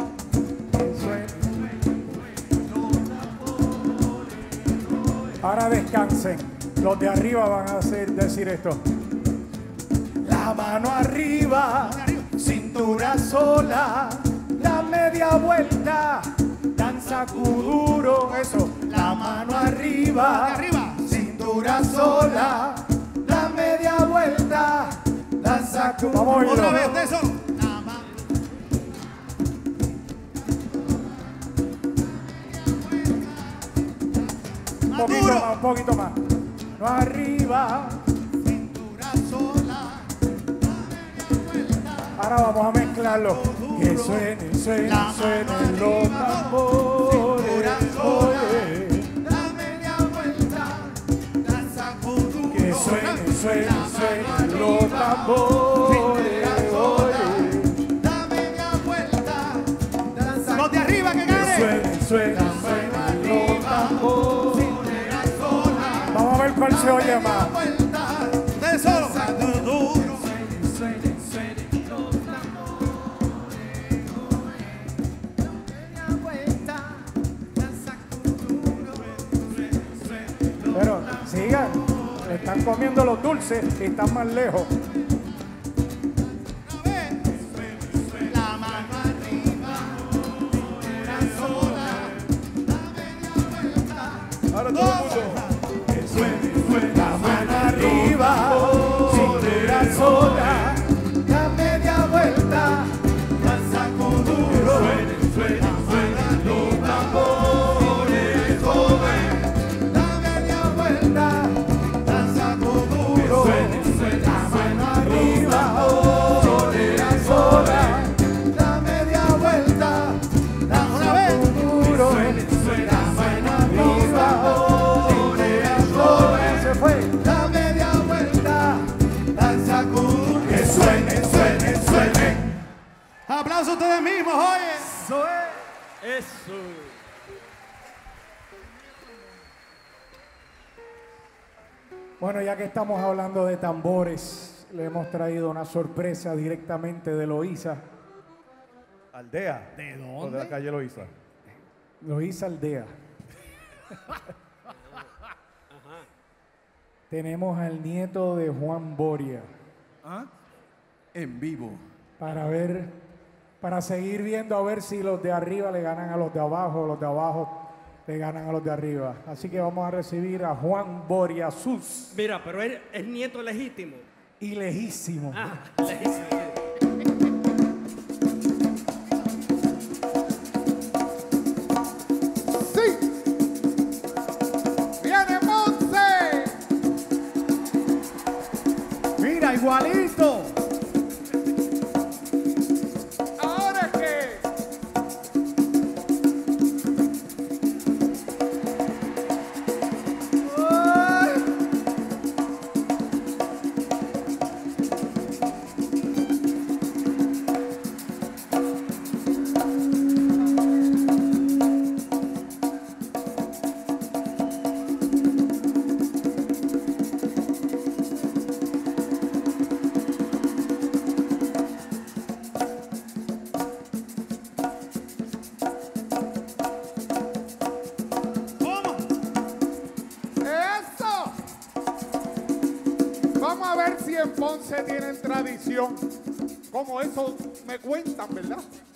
Speaker 6: Ahora descansen. Los de arriba van a decir esto.
Speaker 3: La mano arriba, cintura sola, la media vuelta, danza kuduro,
Speaker 6: Eso.
Speaker 3: la mano arriba,
Speaker 7: Arriba.
Speaker 3: cintura sola, la media vuelta, danza kuduro.
Speaker 6: Vamos a oírlo.
Speaker 7: Otra vez, de solo.
Speaker 6: Un poquito
Speaker 7: duro.
Speaker 6: más, un poquito más. No arriba.
Speaker 7: Cintura sola.
Speaker 6: Ahora vamos a mezclarlo. Que suenen, suenen, suenen los tambores. Oye.
Speaker 3: La media vuelta, danza con duro.
Speaker 6: Que suenen, suenen, suenen los tambores. Oye.
Speaker 3: La media vuelta, danza. Los de arriba que ganen.
Speaker 6: Suenen, suenen, suenen los tambores. Vamos a ver cuál se oye más.
Speaker 3: De solo.
Speaker 6: Pero sigan, están comiendo los dulces y están más lejos.
Speaker 3: La mano arriba, una sola, la media vuelta.
Speaker 5: Ahora todo el mundo.
Speaker 6: Que suene, suene, la mano arriba, cintura sola,
Speaker 3: La media vuelta, danza con duro.
Speaker 6: suene, suene, suene los tambores, joven.
Speaker 3: La media vuelta, danza con duro.
Speaker 6: Suene, suene, la mano arriba, cintura sola,
Speaker 3: La media vuelta, danza una vez.
Speaker 6: duro. Suene, suene, la mano arriba, cintura sola, se fue.
Speaker 3: La media vuelta, danza con duro.
Speaker 6: Que suene, suene, suene.
Speaker 3: Aplausos a ustedes mismos, oye.
Speaker 6: Eso es.
Speaker 2: Eso.
Speaker 6: Bueno, ya que estamos hablando de tambores, le hemos traído una sorpresa directamente de Loíza.
Speaker 5: Aldea.
Speaker 3: ¿De
Speaker 5: O de la calle Loíza.
Speaker 6: Loíza Aldea. Tenemos al nieto de Juan Boria
Speaker 3: En vivo.
Speaker 6: para ver, para seguir viendo a ver si los de arriba le ganan a los de abajo, los de abajo le ganan a los de arriba. Así que vamos a recibir a Juan Boria Sus
Speaker 8: Mira, pero él es nieto legítimo.
Speaker 6: y lejísimo.
Speaker 8: Ah, legítimo.
Speaker 3: ¡Viene Monse!
Speaker 6: Mira, igualito.
Speaker 3: ¿Ahora es que? ¿Cómo? ¡Eso! Vamos a ver si en Ponce tienen tradición. Como eso me cuentan, ¿verdad?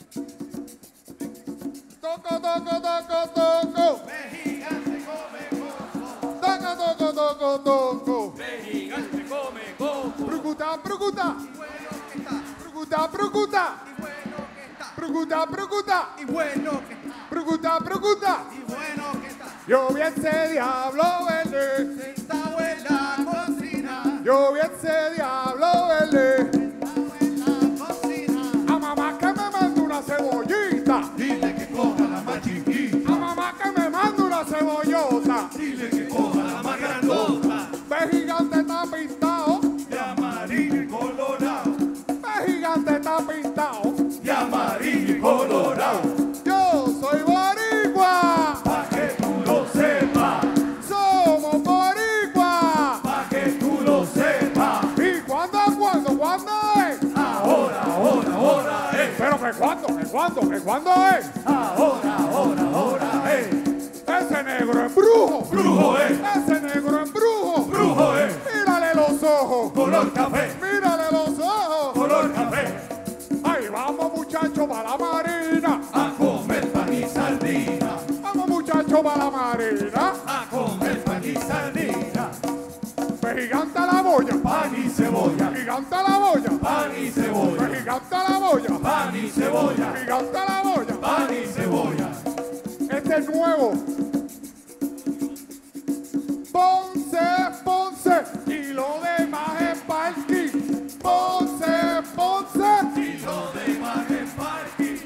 Speaker 3: Toco, toco, toco, toco.
Speaker 8: Gigante come coco.
Speaker 3: Toco, toco, toco, toco.
Speaker 8: Gigante come coco.
Speaker 3: Brucuta, brucuta. Brucuta, brucuta. Brucuta, brucuta.
Speaker 8: Y bueno que está.
Speaker 3: Brucuta, brucuta.
Speaker 8: Y bueno que está.
Speaker 3: Yo vi ese diablo verde.
Speaker 8: Sentado en la cocina.
Speaker 3: Yo vi ese diablo verde.
Speaker 8: Sentado en la cocina.
Speaker 3: A mamá que me manda una cebollita.
Speaker 8: Dile que coja la más chiquita.
Speaker 3: A mamá que me manda una cebollota.
Speaker 8: Dile que coja la más grandota.
Speaker 3: Ve gigante está pintado.
Speaker 8: De amarillo y colorado.
Speaker 3: Ve gigante está pintado.
Speaker 8: De amarillo y colorado.
Speaker 3: Yo soy boricua.
Speaker 8: Pa' que tú lo sepas.
Speaker 3: Somos boricua.
Speaker 8: Pa' que tú lo sepas.
Speaker 3: ¿Y cuándo es?
Speaker 8: Ahora es.
Speaker 3: Pero que cuándo es?
Speaker 8: Ahora es.
Speaker 3: Ese negro es brujo.
Speaker 8: Brujo es.
Speaker 3: Ese negro es brujo.
Speaker 8: Brujo es.
Speaker 3: Mírale los ojos.
Speaker 8: Color café.
Speaker 3: Mírale los ojos.
Speaker 8: Color café.
Speaker 3: Ahí vamos muchachos para la marina.
Speaker 8: A comer pan y sardina.
Speaker 3: Vamos muchachos para la marina.
Speaker 8: A comer pan y sardina.
Speaker 3: Ve gigante la boya.
Speaker 8: Pan y cebolla.
Speaker 3: Gigante la boya.
Speaker 8: Pan y cebolla.
Speaker 3: Ve gigante la boya.
Speaker 8: Pan y cebolla.
Speaker 3: Gigante la boya.
Speaker 8: Pan y cebolla.
Speaker 3: Este es nuevo. Ponce, Ponce. Y lo demás es parking. Ponce, Ponce.
Speaker 8: Y lo demás es parking.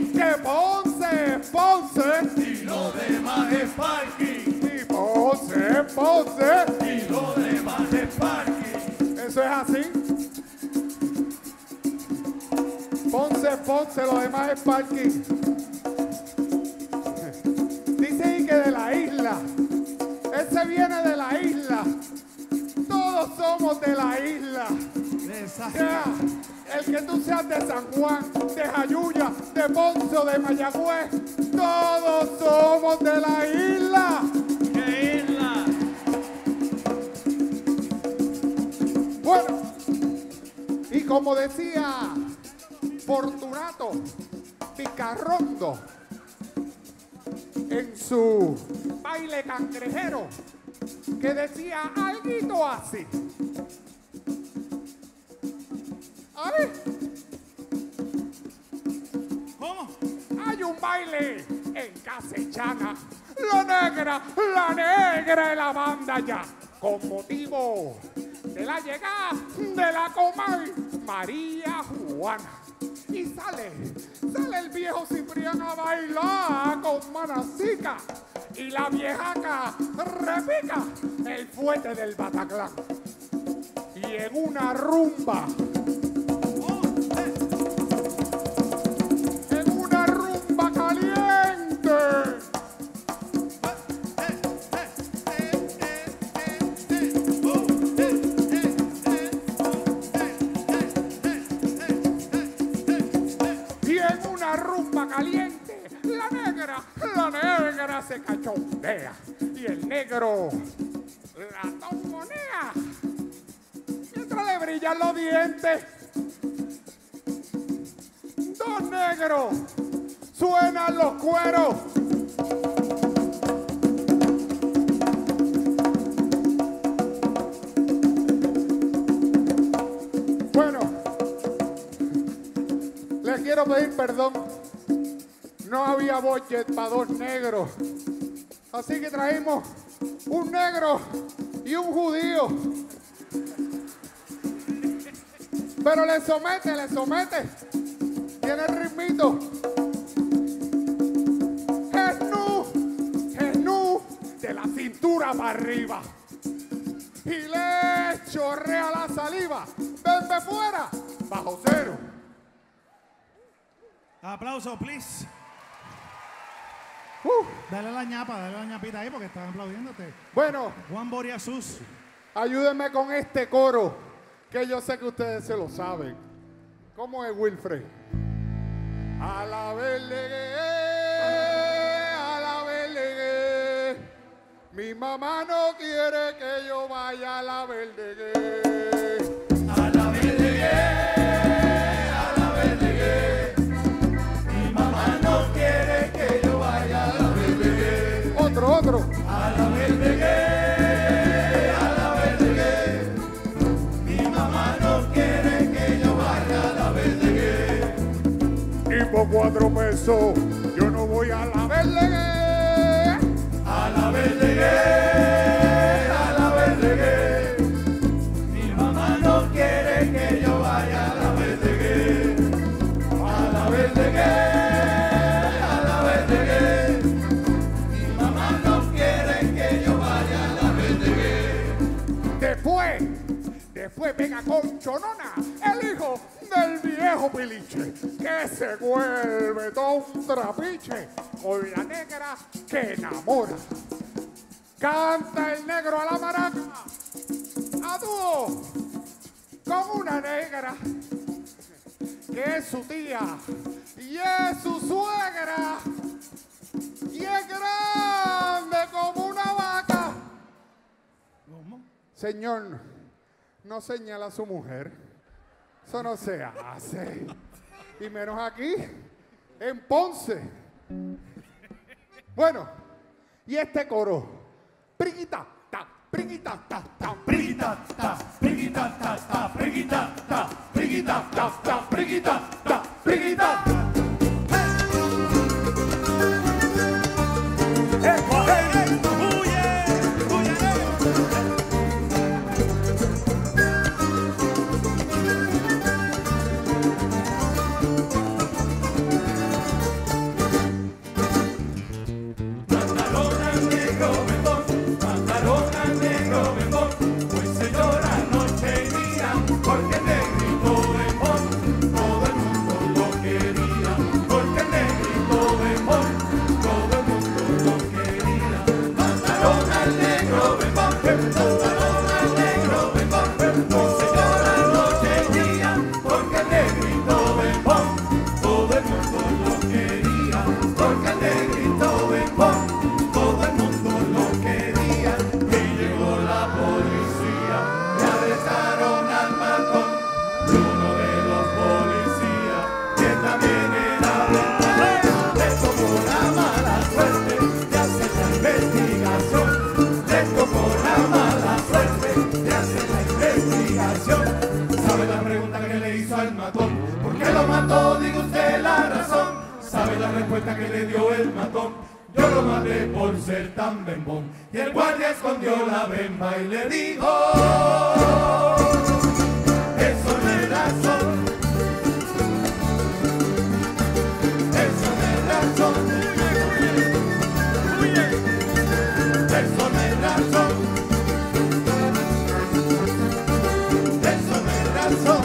Speaker 9: Ponce.
Speaker 3: y lo demás es parking.
Speaker 9: Eso es así. Ponce, lo demás es parking. Dicen que de la isla. Ese viene de la isla. Todos somos de la isla. Yeah. El que tú seas de San Juan, de Jayuya, de Ponce o de Mayagüez, todos somos de la isla.
Speaker 3: ¿Qué isla?
Speaker 9: Bueno, y como decía Fortunato Picarrondo en su baile cangrejero, que decía algo así. A ver.
Speaker 7: ¿Cómo?
Speaker 9: Hay un baile en Casechana. La negra de la banda ya. Con motivo de la llegada de la comadre María Juana. Y sale el viejo Cipriano a bailar con Manacica. Y la viejaca repica el fuete del Bataclán. Y en una rumba, caliente. Y en una rumba caliente, la negra se cachondea. Y el negro la tomonea. Mientras le brillan los dientes. Dos negros. Suenan los cueros. Bueno, les quiero pedir perdón. No había budget para dos negros. Así que traímos un negro y un judío. Pero le somete. Tiene el ritmito. De la cintura para arriba. Y le chorrea la saliva. Ven fuera. Bajo cero.
Speaker 7: Aplauso, please. Dale la ñapita ahí porque están aplaudiéndote.
Speaker 9: Bueno,
Speaker 7: Juan Boriasus.
Speaker 9: ayúdenme con este coro que yo sé que ustedes se lo saben. ¿Cómo es, Wilfred? A la Verdegué, mi mamá no quiere que yo vaya a la Verdegué.
Speaker 3: A la Verdegué, mi mamá no quiere que yo vaya a la Verdegué.
Speaker 9: Otro.
Speaker 3: A la Verdegué, mi mamá no quiere que yo vaya a la Verdegué.
Speaker 9: Y por 4 pesos yo no voy a la Verdegué.
Speaker 3: A la Verdegué, mi mamá no quiere que yo vaya a la Verdegué. A la Verdegué, mi mamá no quiere que yo vaya a la Verdegué.
Speaker 9: Después venga con Chonona, el hijo del viejo Piliche, que se vuelve todo un trapiche con la negra que enamora. Canta el negro a la maraca, a dúo con una negra que es su tía y es su suegra y es grande como una vaca.
Speaker 7: ¿Cómo?
Speaker 9: Señor, no señala a su mujer. Eso no se hace. Y menos aquí, en Ponce. Bueno, y este coro. Priquita, ta, priquita, ta, ta, priquita, ta, priquita, ta, ta, priquita, ta, priquita, ta, ta, priquita, ta, priquita.
Speaker 3: Pantalona negro, betón, pantalona respuesta que le dio el matón. Yo lo maté por ser tan bembón. Y el guardia escondió la bemba y le dijo: eso no es razón. Eso no es razón. Eso no es razón. Eso no es razón.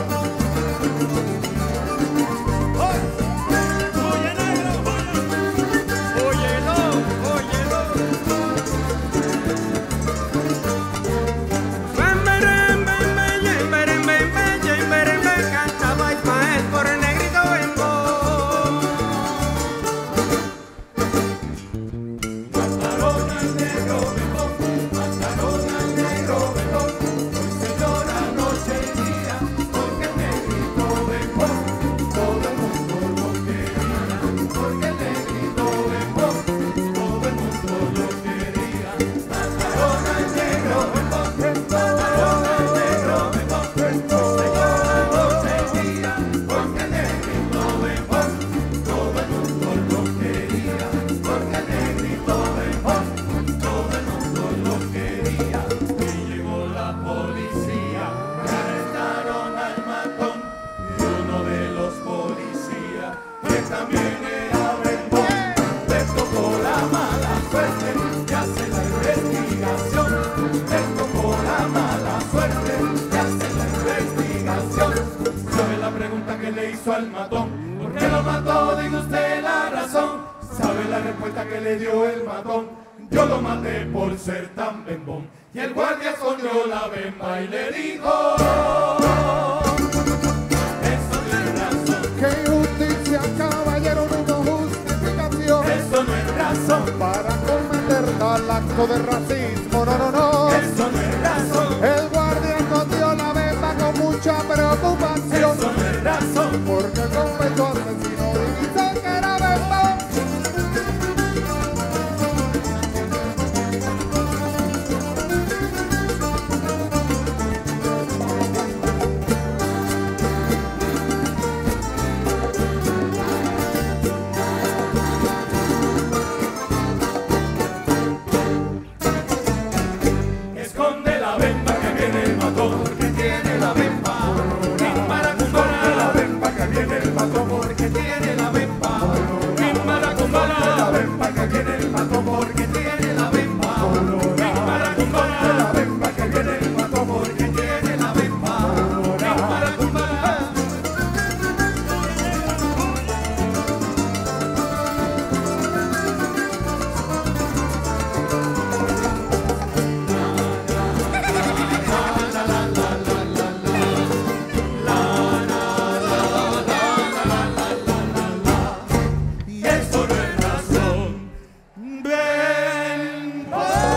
Speaker 3: Al matón, ¿por qué lo mató? Diga usted la razón. ¿Sabe la respuesta que le dio el matón? Yo lo maté por ser tan bembón. Y el guardia escondió la bemba y le dijo: eso no es razón.
Speaker 9: ¡Qué injusticia, caballero! No hubo justificación.
Speaker 3: Eso no es razón.
Speaker 9: Para cometer tal acto de racismo, no, no, no.
Speaker 3: Eso no es razón.
Speaker 9: El guardia escondió la bemba con mucha preocupación.
Speaker 3: Eso no es razón.
Speaker 9: Porque confesó asesino divisó que era bembón.
Speaker 3: Esconde la bemba que viene el matón, porque tiene la bemba. Esconde la bemba que viene el matón, porque tiene la bemba. Esconde la bemba que viene el matón, porque tiene la bemba. Esconde la bemba que viene el matón, porque tiene la bemba. Y eso no es razón. Ven.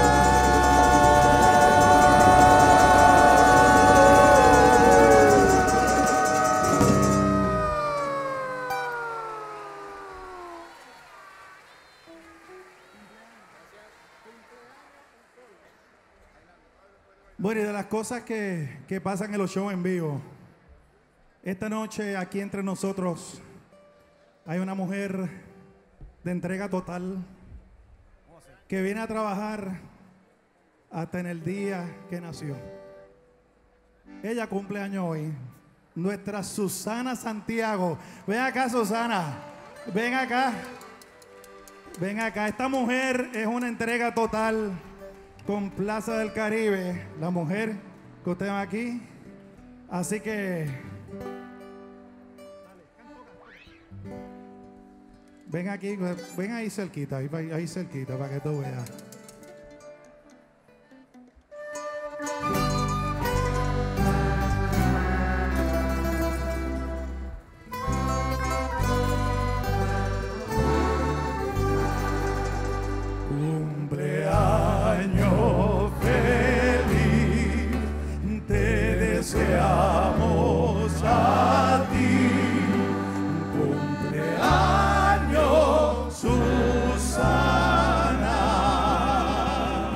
Speaker 7: Bueno, y de las cosas que pasan en los shows en vivo, esta noche aquí entre nosotros hay una mujer de entrega total que viene a trabajar hasta en el día que nació. Ella cumple años hoy, nuestra Susana Santiago. Ven acá, Susana, ven acá. Ven acá, esta mujer es una entrega total con Plaza del Caribe, la mujer que ustedes ven aquí. Así que ven aquí, ven ahí cerquita, ahí cerquita para que tú veas.
Speaker 3: Cumpleaños feliz, te deseamos a ti. Cumpleaños Susana,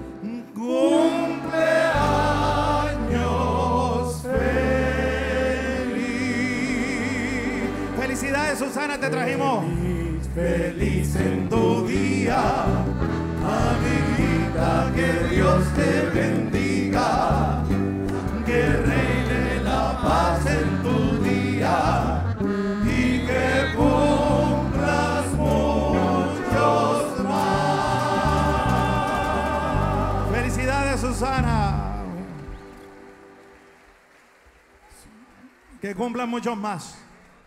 Speaker 3: cumpleaños feliz.
Speaker 7: Felicidades, Susana, te trajimos
Speaker 3: feliz en tu día, amiguita, que Dios te bendiga, que reine la paz en tu día y que cumplas muchos más.
Speaker 7: Felicidades, Susana. Que cumplan muchos más.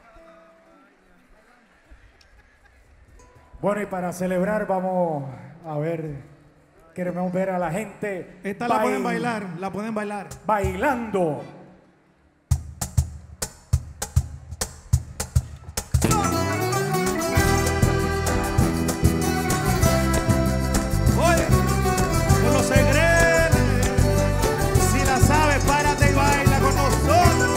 Speaker 6: Bueno, y para celebrar vamos a ver, queremos ver a la gente.
Speaker 7: Esta la pueden bailar, la pueden bailar.
Speaker 6: Bailando.
Speaker 7: Oye, con los Segreles, si la sabes, párate y baila con nosotros.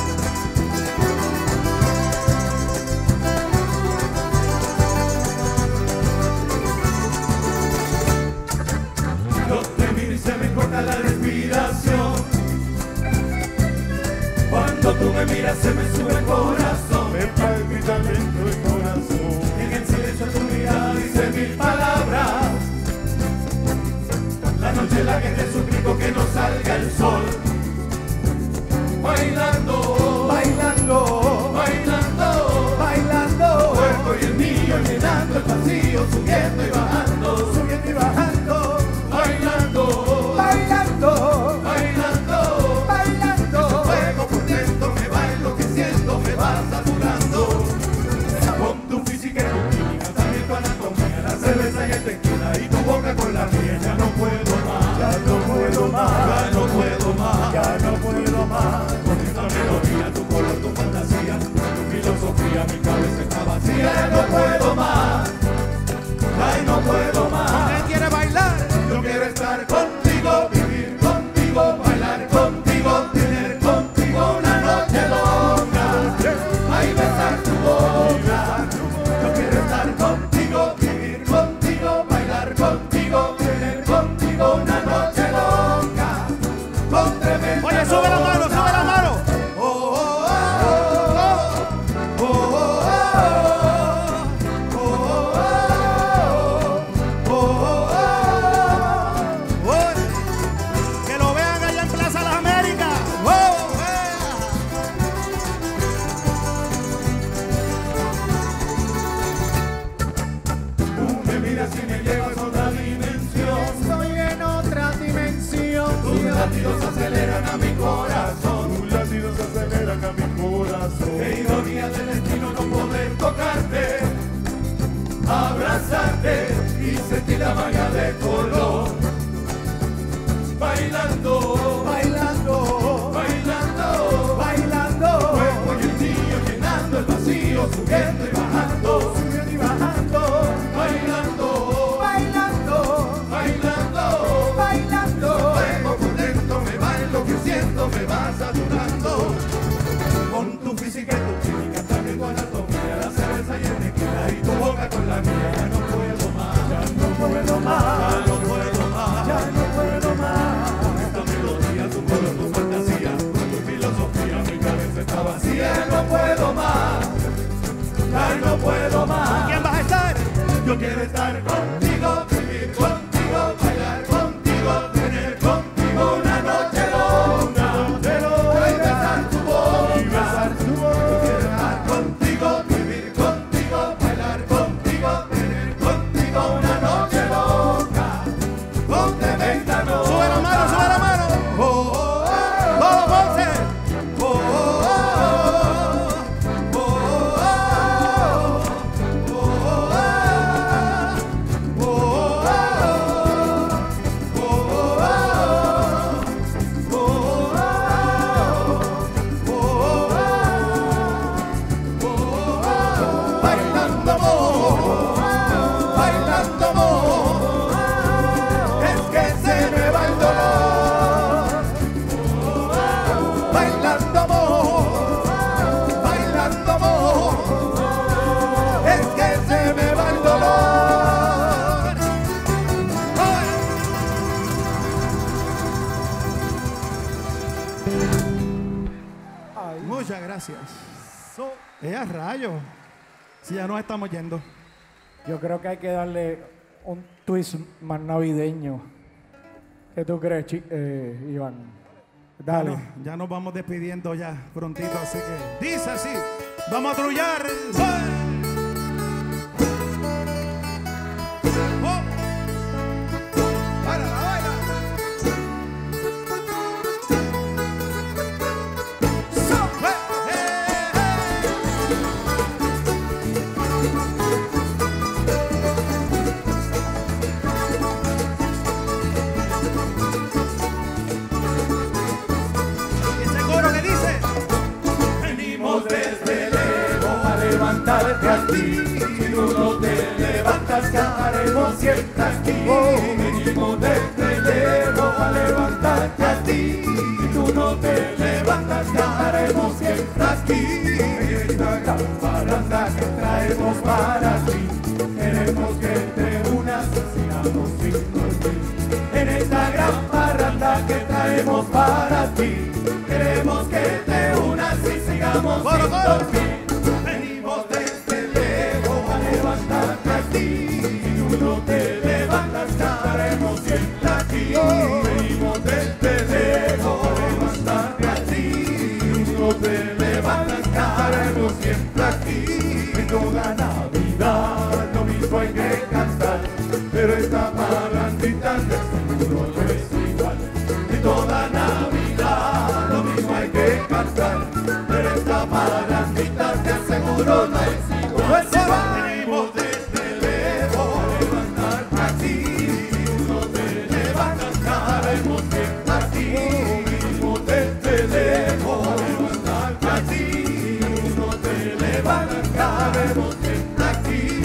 Speaker 3: Yo te miro y se me corta la respiración. Cuando tú me miras se me sube el corazón. Me palpita lento el corazón. En el silencio tu mirada dice mil palabras. La noche en la que te suplico que no salga el sol. Bailando, bailando, bailando, bailando. Cuerpo y el mío llenando el vacío, subiendo y bajando, subiendo y bajando. Bailando, bailando, bailando, bailando. Ese fuego por dentro me va enloqueciendo, me va saturando. Con tu física y tu química, también tu anatomía, la cerveza y el tequila y tu boca con la mía. Ya no puedo más, ya no puedo más, ya no puedo más, ya no puedo más. Con esta melodía, tu color, tu fantasía, tu filosofía, mi cabeza está vacía. Ya no puedo más, ya no puedo más.
Speaker 7: ¿Quién quiere bailar?
Speaker 3: Yo quiero estar contigo, vivir contigo, bailar contigo, tener contigo una noche longa. Ay, besar tu boca. Yo quiero estar contigo, vivir contigo, bailar contigo, tener contigo una noche longa. Con tremenda.
Speaker 7: Oye, sube la mano, sube la mano.
Speaker 3: Oh, oh, oh, oh, oh, oh, oh, oh, oh.
Speaker 7: Que lo vean allá en Plaza Las Américas. ¡Oh!
Speaker 3: Tú me miras y me llevas a otra dimensión.
Speaker 6: Estoy en otra dimensión.
Speaker 3: Tus latidos aceleran a mi corazón.
Speaker 5: Tus latidos aceleran a mi corazón.
Speaker 3: Qué ironía del destino no poder tocarte, abrazarte y sentir la magia de color. Bailando, bailando, bailando, bailando. Cuerpo y el mío llenando el vacío, subiendo y bajando, subiendo y bajando. Bailando, bailando, bailando, bailando. Fuego por dentro me va enloqueciendo, me va saturando. Con tu física y tu química, también tu anatomía, la cerveza y el tequila y tu boca con la mía. Ya no puedo más, ya no puedo más, ya no puedo más, ya no puedo más. Con esta melodía, tu color, tu fantasía, con tu filosofía, mi cabeza está vacía. Ya no puedo más, ya no puedo más.
Speaker 7: ¿Quién vas a estar?
Speaker 3: Yo quiero estar contigo, vivir contigo, bailar contigo, tener contigo una noche longa. Y besar tu boca. Yo quiero estar contigo, vivir contigo, bailar contigo, tener contigo una noche longa. Con tremenda noche.
Speaker 7: Sube la mano, sube la mano.
Speaker 3: Oh, oh, oh,
Speaker 7: ¡Vamos, Ponce!
Speaker 3: oh, oh, oh, oh, oh, oh, oh, bailando amor, bailando amor, es que se me va el dolor. Bailando amor, bailando amor, es que se me va el dolor.
Speaker 7: Muchas gracias. ¡A rayo! Si ya nos estamos yendo.
Speaker 6: Yo creo que hay que darle un twist más navideño. ¿Qué tú crees, Iván? Dale.
Speaker 7: Bueno, ya nos vamos despidiendo ya prontito, así que dice así. Vamos a trullar.
Speaker 3: Levantarte a ti, si tú no te levantas, estaremos siempre aquí. Venimos desde lejos a levantarte a ti, si tú no te levantas, estaremos siempre aquí. En esta gran parranda que traemos para ti, queremos que te unas y sigamos sin dormir. En esta gran parranda que traemos para ti, queremos que te unas y sigamos sin dormir. Venimos desde lejos a levantarte a ti, no te levantas, estaremos siempre aquí. En toda Navidad lo mismo hay que cantar, pero esta parrandita de seguro no es igual. En toda Navidad lo mismo hay que cantar, pero esta parrandita de seguro no es igual. Venimos desde lejos a levantarte a ti, no te levantas, estaremos siempre aquí. Venimos desde lejos a levantarte a ti, no te levantas, estaremos siempre aquí.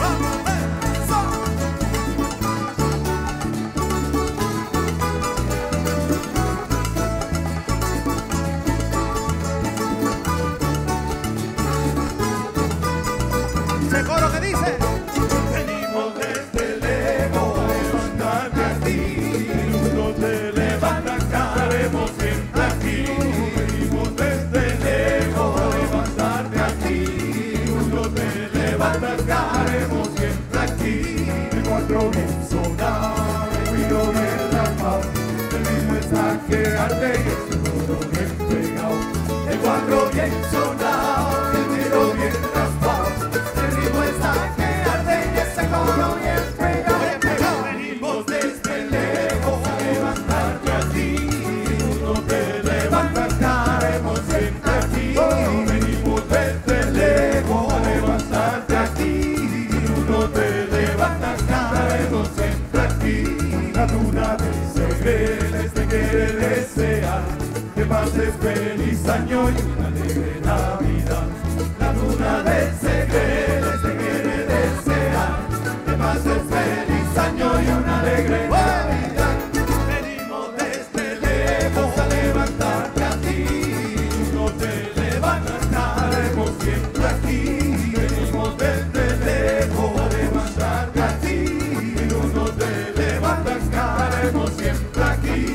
Speaker 7: Ese coro que dice.
Speaker 3: Venimos desde lejos a levantarte a ti, no te levantas, estaremos siempre aquí. Venimos desde lejos a levantarte a ti, no te levantas, estaremos siempre aquí. El cuatro bien sonado, el ruido bien rapado, el mismo está que arde y el seguro bien pegado. El cuatro bien sonado, el ruido bien raspado, el ritmo está que arde y ese coro bien pegado. Venimos desde lejos a levantarte a ti, no te levantas, estaremos siempre aquí. Venimos desde lejos a levantarte a ti, no te levantas, estaremos siempre aquí. La luna de Segreles te quiere desear que pases feliz año y una alegre Navidad. La luna de Segreles te quiere desear que pases feliz año y una alegre Navidad. Venimos desde lejos a levantarte a ti, no te levantas, estaremos siempre aquí. Venimos desde lejos a levantarte a ti, no te levantas, estaremos siempre aquí.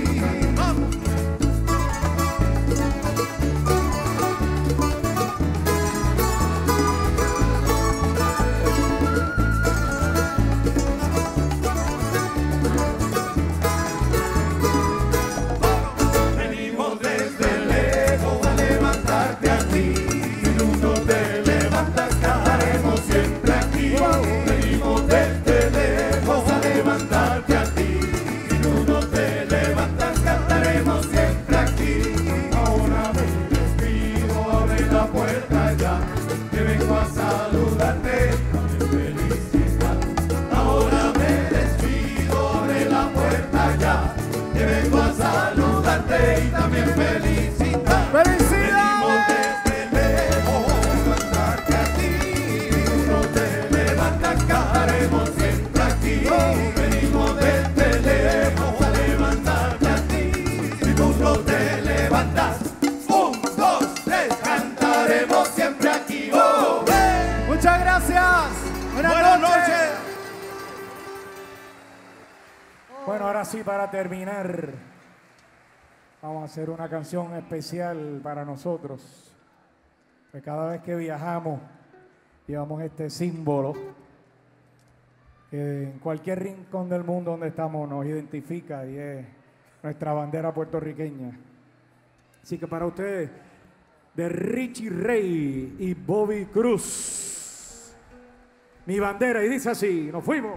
Speaker 3: Venimos desde lejos a levantarte a ti, si tú no te levantas, estaremos siempre aquí. Venimos desde lejos a levantarte a ti, si tú no te levantas, estaremos siempre aquí. Ahora me despido, abre la puerta ya, que vengo a saludarte, dame felicidad. Ahora me despido, abre la puerta ya, que vengo a saludarte y también felicitar. Venimos desde lejos a levantarte a ti, no te levantas, estaremos siempre aquí. Venimos desde lejos a levantarte a ti, si tú no te levantas, 1, 2, 3, cantaremos siempre aquí. Oh,
Speaker 6: Muchas gracias.
Speaker 7: Buenas noches.
Speaker 6: Bueno, ahora sí, para terminar, vamos a hacer una canción especial para nosotros. Pues cada vez que viajamos, llevamos este símbolo En cualquier rincón del mundo donde estamos nos identifica y es nuestra bandera puertorriqueña. Así que para ustedes, de Richie Ray y Bobby Cruz, Mi Bandera, y dice así, nos fuimos.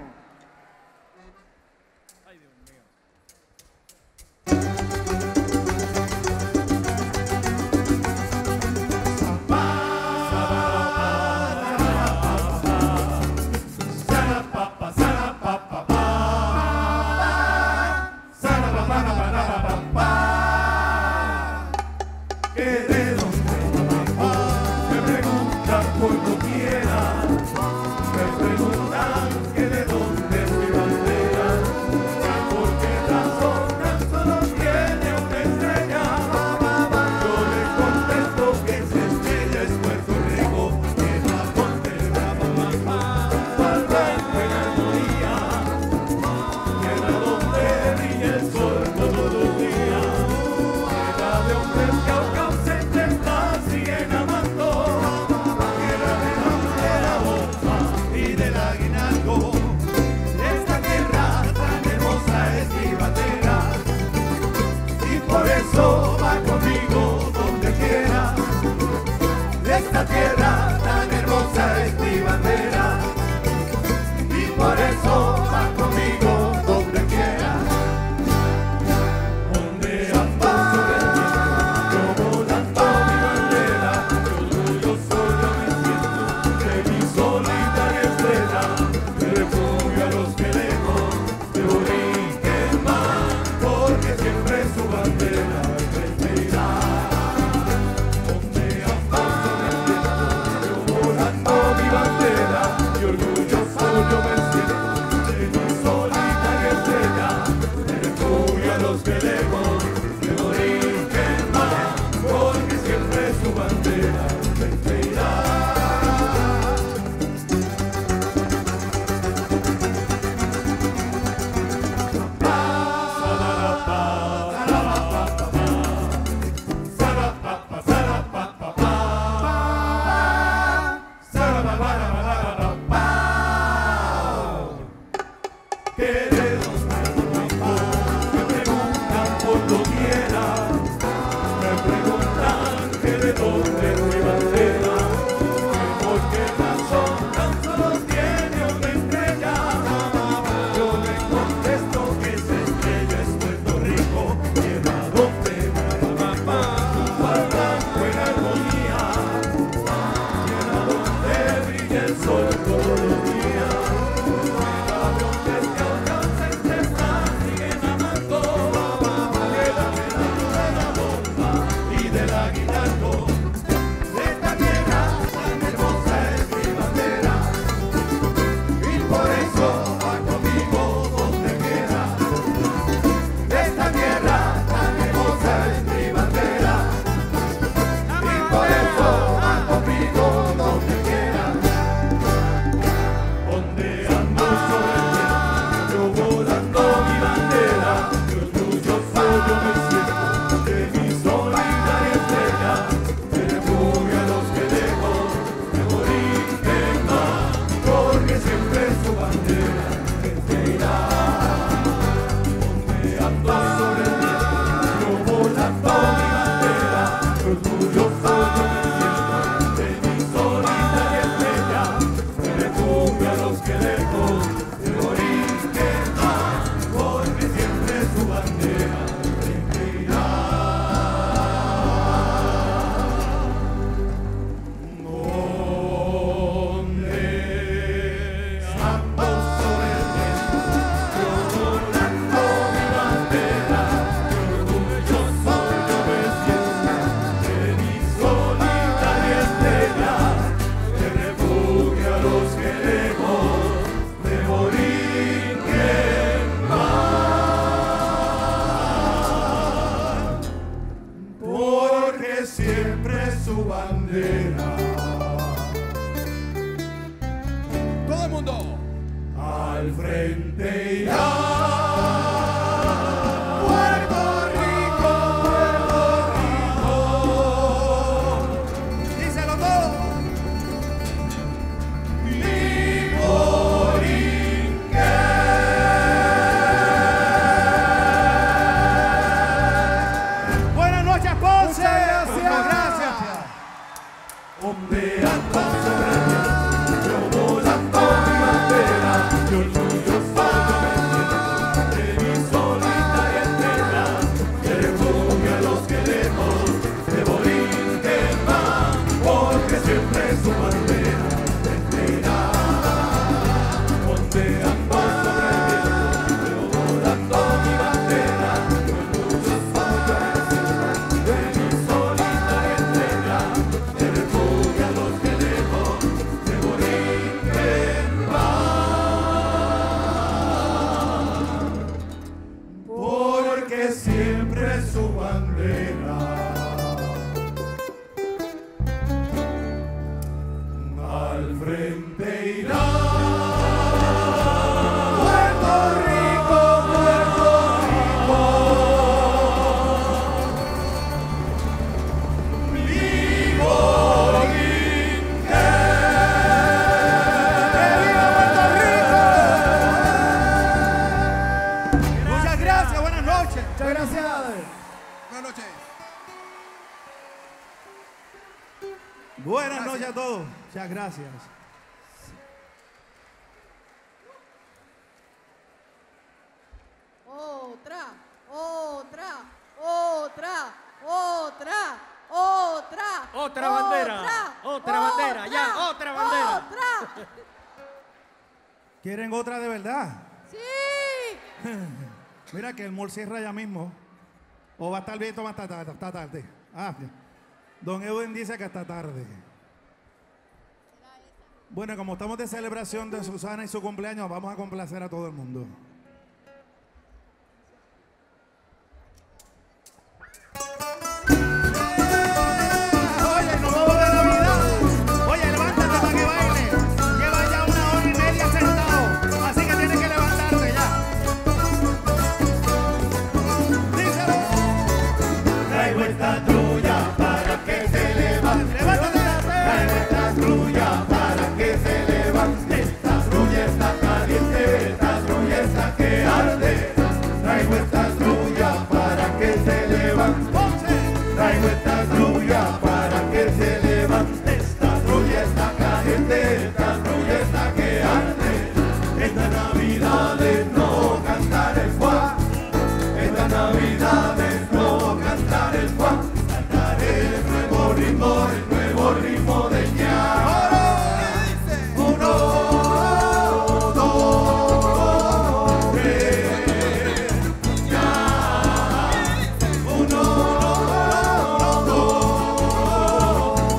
Speaker 7: brother.
Speaker 10: Buenas noches.
Speaker 7: Buenas noches a todos. Muchas gracias.
Speaker 1: Otra, otra, otra, otra, otra.
Speaker 11: Otra bandera. Otra bandera. Ya, otra bandera.
Speaker 1: Otra.
Speaker 7: ¿Quieren otra de verdad?
Speaker 1: Sí.
Speaker 7: Mira que el mall cierra ya mismo. O va a estar bien, toma hasta tarde. Ah, don Edwin dice que hasta tarde. Bueno, como estamos de celebración de Susana y su cumpleaños, vamos a complacer a todo el mundo. Oye, nos vamos de Navidad. Oye, levántate para que baile. Lleva ya 1 hora y media sentado, así que tienes que levantarte ya. Díselo.
Speaker 3: Traigo esta trulla para que se levante. Traigo esta trulla para que se levante. Esta trulla está caliente, esta trulla está que arde. Traigo esta trulla para que se levante. Traigo esta trulla para que se levante. Esta trulla está caliente, esta trulla está que arde. Esta Navidad es no cantar el Juan. Esta Navidad es no cantar el Juan. Cantaré el nuevo ritmo de ña. 1, 2, 3, ña. 1, 2,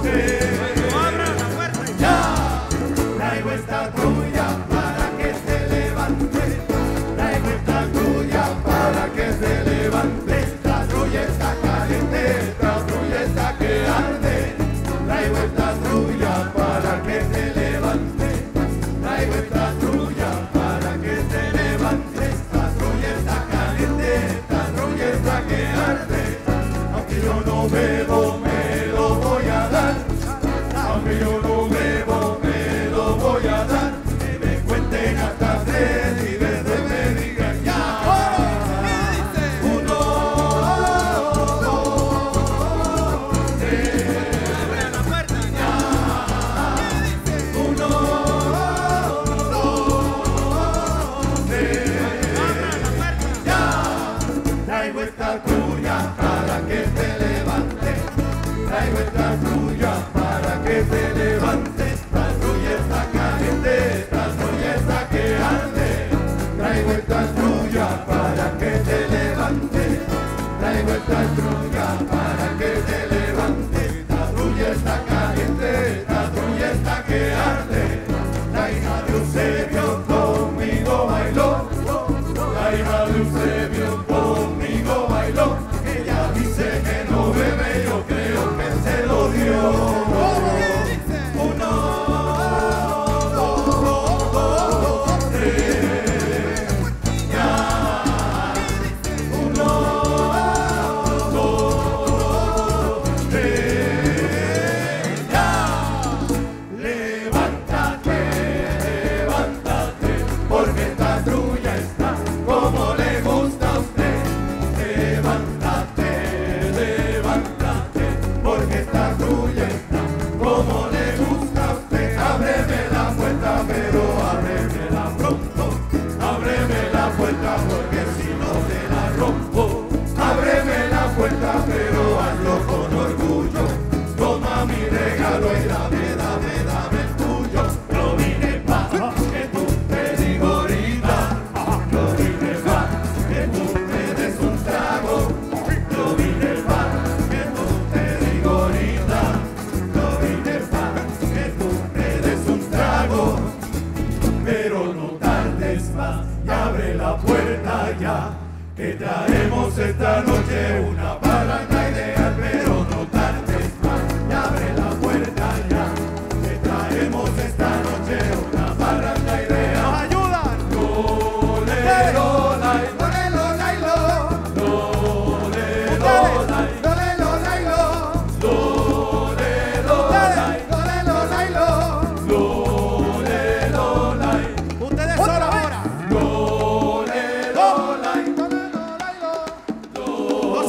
Speaker 3: 3, ña. Traigo esta trulla para que se levante. Traigo esta trulla para que se levante. Esta trulla está caliente, esta trulla está que arde. Traigo esta trulla para que se levante. Traigo esta trulla para que se levante. Esta trulla está caliente, esta trulla está que arde. Aunque yo no bebo, me lo voy a dar. Aunque yo no bebo, me lo voy a dar. Que me cuenten hasta 3 y desde me digan ya. 1, 2, 3. Abre la puerta ya. 1, 2, 3. Ya. Traigo esta trulla para que se levante. Traigo esta trulla para que se levante. Esta trulla está caliente, esta trulla está que arde. Traigo esta trulla para que se levante. Traigo esta trulla para que se levante. Esta trulla está caliente, esta trulla está que arde. La hija de Eusebio conmigo bailó. La hija de Eusebio conmigo bailó. Ella dice que no bebe, yo creo que se lo dio. 1, 2, 3. Ya. 1, 2, 3. Ya. Levántate, levántate, porque esta trulla está como le gusta a usted. Levántate, levántate, porque esta trulla está como le gusta a usted. Ábreme la puerta, pero ábremela pronto. Ábreme la puerta, porque si no te la rompo. Ábreme la puerta, pero hazlo con orgullo. Toma mi regalo y dame el tuyo. Yo vine pa' que tú te digo ahorita. Yo vine pa' que tú me des un trago. Yo vine pa' que tú te digo ahorita. Yo vine pa' que tú me des un trago. Pero no tardes más y abre la puerta ya. Que traemos esta noche una parranda ideal. Pero no tardes más y abre la puerta ya. Que traemos esta noche una parranda ideal. ¡Nos ayudan! Ustedes son ahora.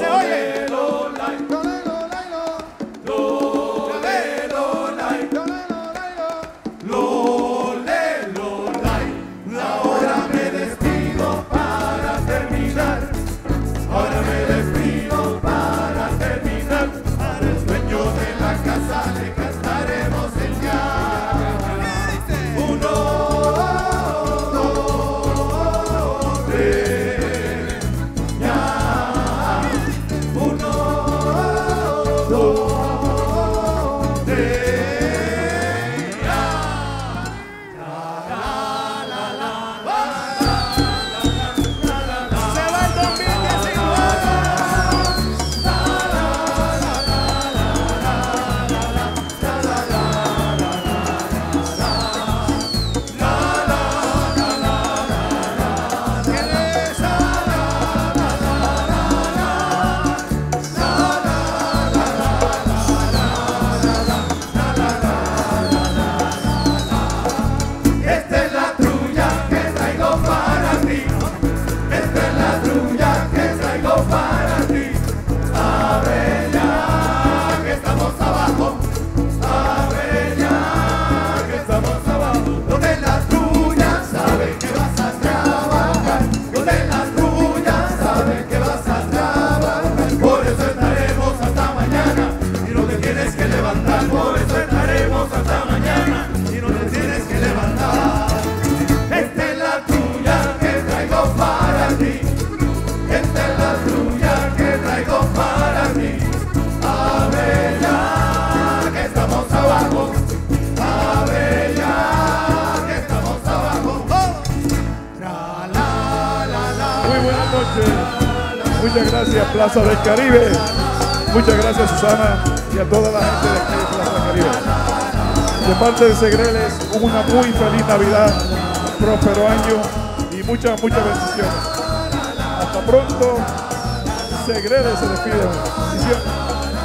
Speaker 5: noche. Muchas gracias, Plaza del Caribe. Muchas gracias, Susana, y a toda la gente de aquí de Plaza del Caribe. De parte de Segreles, una muy feliz Navidad, próspero año y muchas bendiciones. Hasta pronto. Segreles se despide. Bendiciones.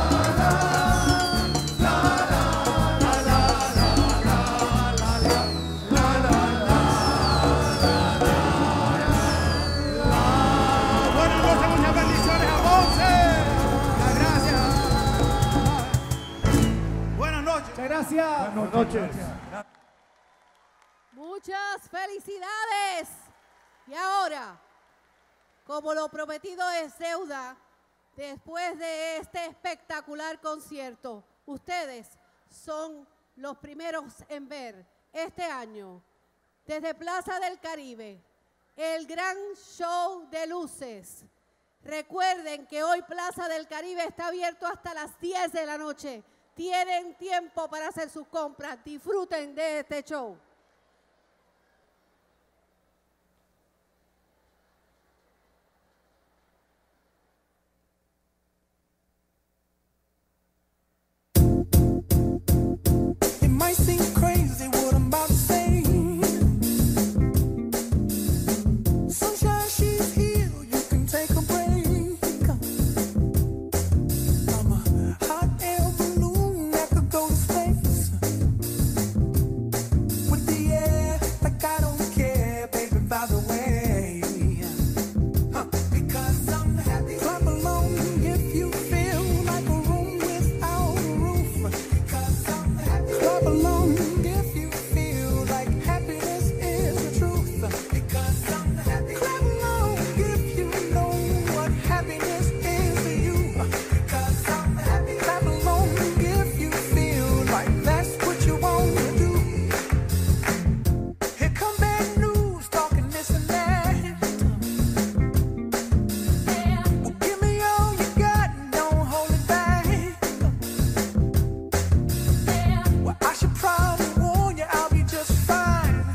Speaker 6: Gracias.
Speaker 5: Buenas noches.
Speaker 1: Muchas felicidades. Y ahora, como lo prometido es deuda, después de este espectacular concierto, ustedes son los primeros en ver este año, desde Plaza del Caribe, el gran show de luces. Recuerden que hoy Plaza del Caribe está abierto hasta las 10 de la noche. Tienen tiempo para hacer sus compras. Disfruten de este show.
Speaker 10: It might seem crazy what I'm about to say. Sunshine, she's here. You can take a break. I'm a hot air balloon that could go to space with the air, like I don't care, baby. By the way, because I'm happy. Clap along if you feel like a room without a roof. Because I'm happy. Clap along if you feel like happiness is the truth. Because I'm happy. Clap along if you know what happiness is to you. Because I'm happy. Clap along if you feel like that's what you want to do. Here come bad news, talking this and that. Well, give me all you got and don't hold it back. Well, I should probably warn you, I'll be just fine.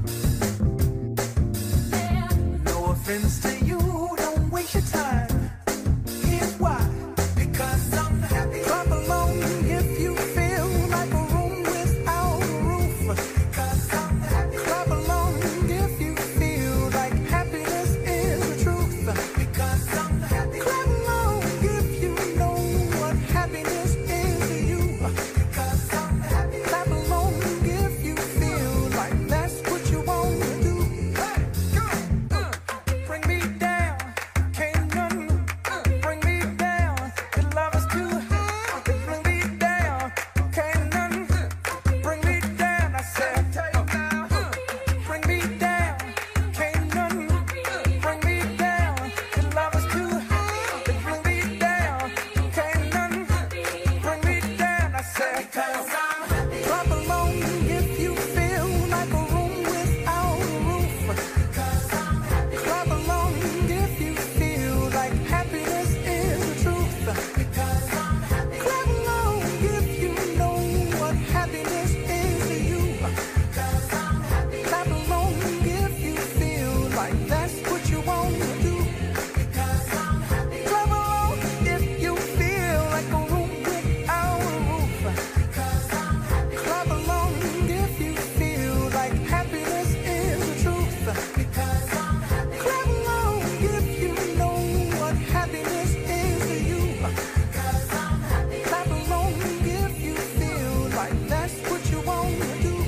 Speaker 10: No offense to you, don't waste your time. Here's why. Because I'm happy. Clap along if you feel like a room without a roof. Because I'm happy. Clap along if you feel like happiness is the truth. Because I'm happy. Clap along if you know what happiness is to you. Because I'm happy. Clap along if you feel like that's what you want to do. Hey, go. Bring me down, can't none bring me down. The love is too high. Bring me down, can't none bring me down. I said, bring me down, can't none bring me down. The love is too high. Bring me down, can't none bring me down. I said, clap along if you feel like a room without a roof. Clap along if you feel like happiness is the truth. Clap along if you know what happiness is to you. Clap along if you feel like that's what you want to do. Clap along if you feel like a room without a roof. Clap along if you feel like happiness is the truth. Clap along if you know what happiness is to you. Clap along if you feel like that's what you want to do.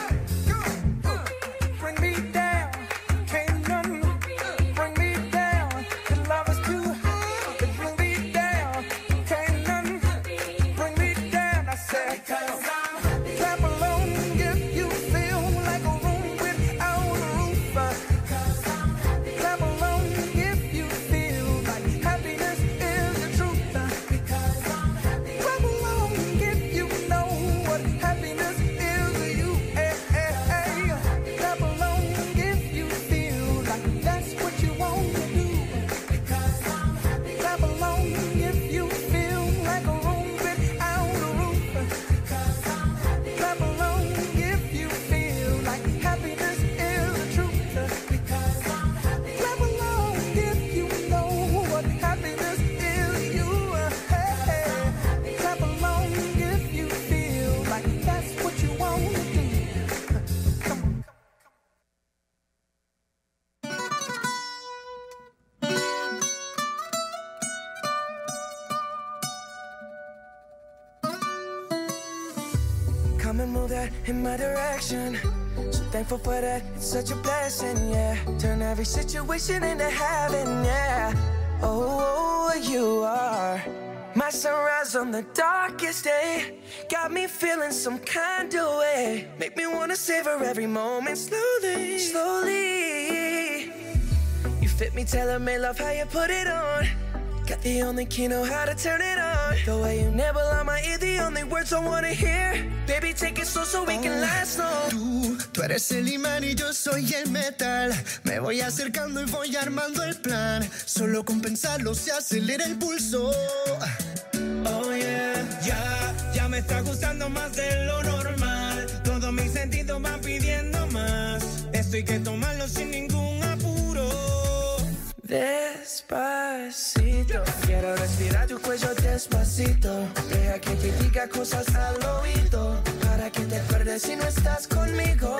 Speaker 10: Bring me down, can't none bring me down. The love is too high. Bring me down, can't none bring me down. I said, clap along if you feel like a room without a roof. Clap along if you feel like happiness is the truth. Clap along if you know what happiness is to you. Clap along if you feel like that's what you want to do. Clap along if you feel like a room without a roof. Clap along if you feel like happiness is the truth. come and move that in my direction. So thankful for that, it's such a blessing, yeah. Turn every situation into heaven, yeah. Oh, you are my sunrise on the darkest day. Got me feeling some kind of way. Make me wanna savor every moment slowly, slowly. You fit me, tailor-made, love how you put it on. Got the only key, know how to turn it on. The way you never lie my ear, the only words I wanna hear. Baby, take it slow so we can last long.
Speaker 12: Tú eres el imán y yo soy el metal. Me voy acercando y voy armando el plan. Solo con pensarlo se acelera el pulso.
Speaker 10: Oh yeah, ya me está gustando más de lo normal. Todos mis sentidos van pidiendo más. Esto hay que tomarlo sin ningún apuro. Despacito, quiero respirar tu cuello despacito. Deja que te diga cosas al oído, para que te acuerdes si no estás conmigo.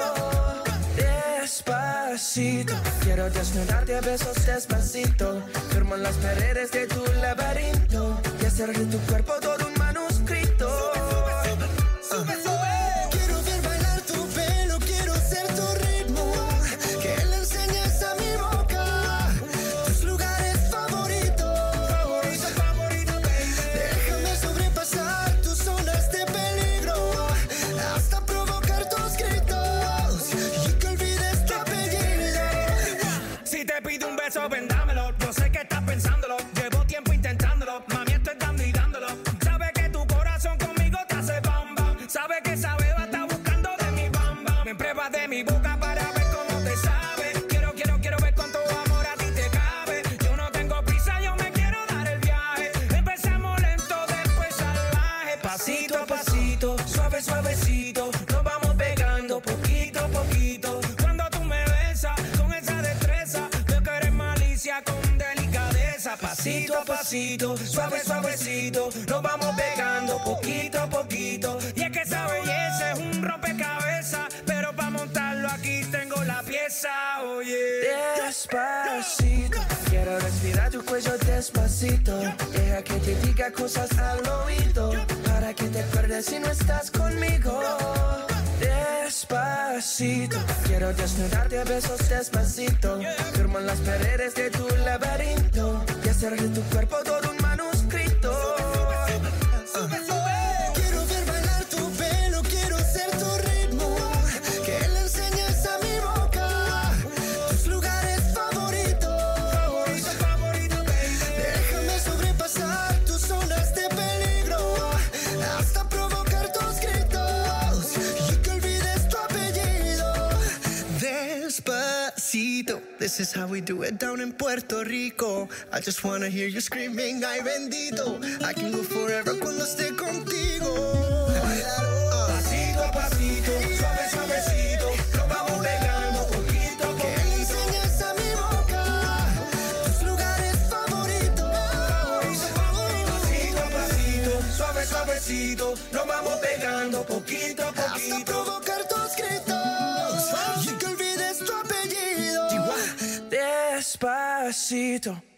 Speaker 10: Despacito, quiero desnudarte a besos despacito. Firmo en las paredes de tu laberinto y hacer de tu cuerpo todo un manuscrito. Sube, sube.
Speaker 12: Quiero ver bailar tu pelo, quiero ser tu ritmo. Que le enseñes a mi boca tus lugares favoritos.
Speaker 10: Favorito, baby.
Speaker 12: Déjame sobrepasar tus zonas de peligro hasta provocar tus gritos y que olvides tu apellido.
Speaker 10: Si te pido un beso, ven dámelo. Yo sé que estás pensándolo. Llevo tiempo intentándolo. Mami, estoy dando y dándolo. Sabe que tu corazón conmigo te hace bam bam. Sabe que esa beba está buscando de mi bam bam. Me pruebas de mi boca para ver cómo te sabe. Quiero ver cuánto amor a ti te cabe. Yo no tengo prisa, yo me quiero dar el viaje. Empezamos lento, después salvaje. Pasito a pasito, suave, suavecito. Nos vamos pegando poquito a poquito. Cuando tú me besas con esa destreza, veo que eres malicia con delicadeza. Pasito a pasito, suave, suavecito. Nos vamos pegando poquito a poquito. Y es que esa belleza es un rompecabezas, pero para montarlo aquí tengo la pieza, oye. Despacito, quiero respirar tu cuello despacito. Deja que te diga cosas al oído, para que te acuerdes si no estás conmigo. Despacito, quiero desnudarte a besos despacito. Firmo en las paredes de tu laberinto y hacer de tu cuerpo todo un manuscrito.
Speaker 12: Quiero ver bailar tu pelo, quiero ser tu ritmo. Que le enseñes a mi boca tus lugares favoritos.
Speaker 10: Favorito, baby.
Speaker 12: Déjame sobrepasar tus zonas de peligro hasta provocar tus gritos y que olvides tu apellido. Despacito, this is how we do it down in Puerto Rico. I just wanna hear you screaming, ay bendito. I can go forever cuando esté contigo.
Speaker 10: Pasito a pasito, suave, suavecito. Nos vamos pegando poquito a
Speaker 12: Que le
Speaker 10: poquito.
Speaker 12: enseñes a mi boca tus lugares favoritos.
Speaker 10: Pasito a pasito, suave, suavecito. Nos vamos pegando poquito a
Speaker 12: Hasta
Speaker 10: poquito.
Speaker 12: provocar tus gritos y que olvides tu apellido.
Speaker 10: Despacito.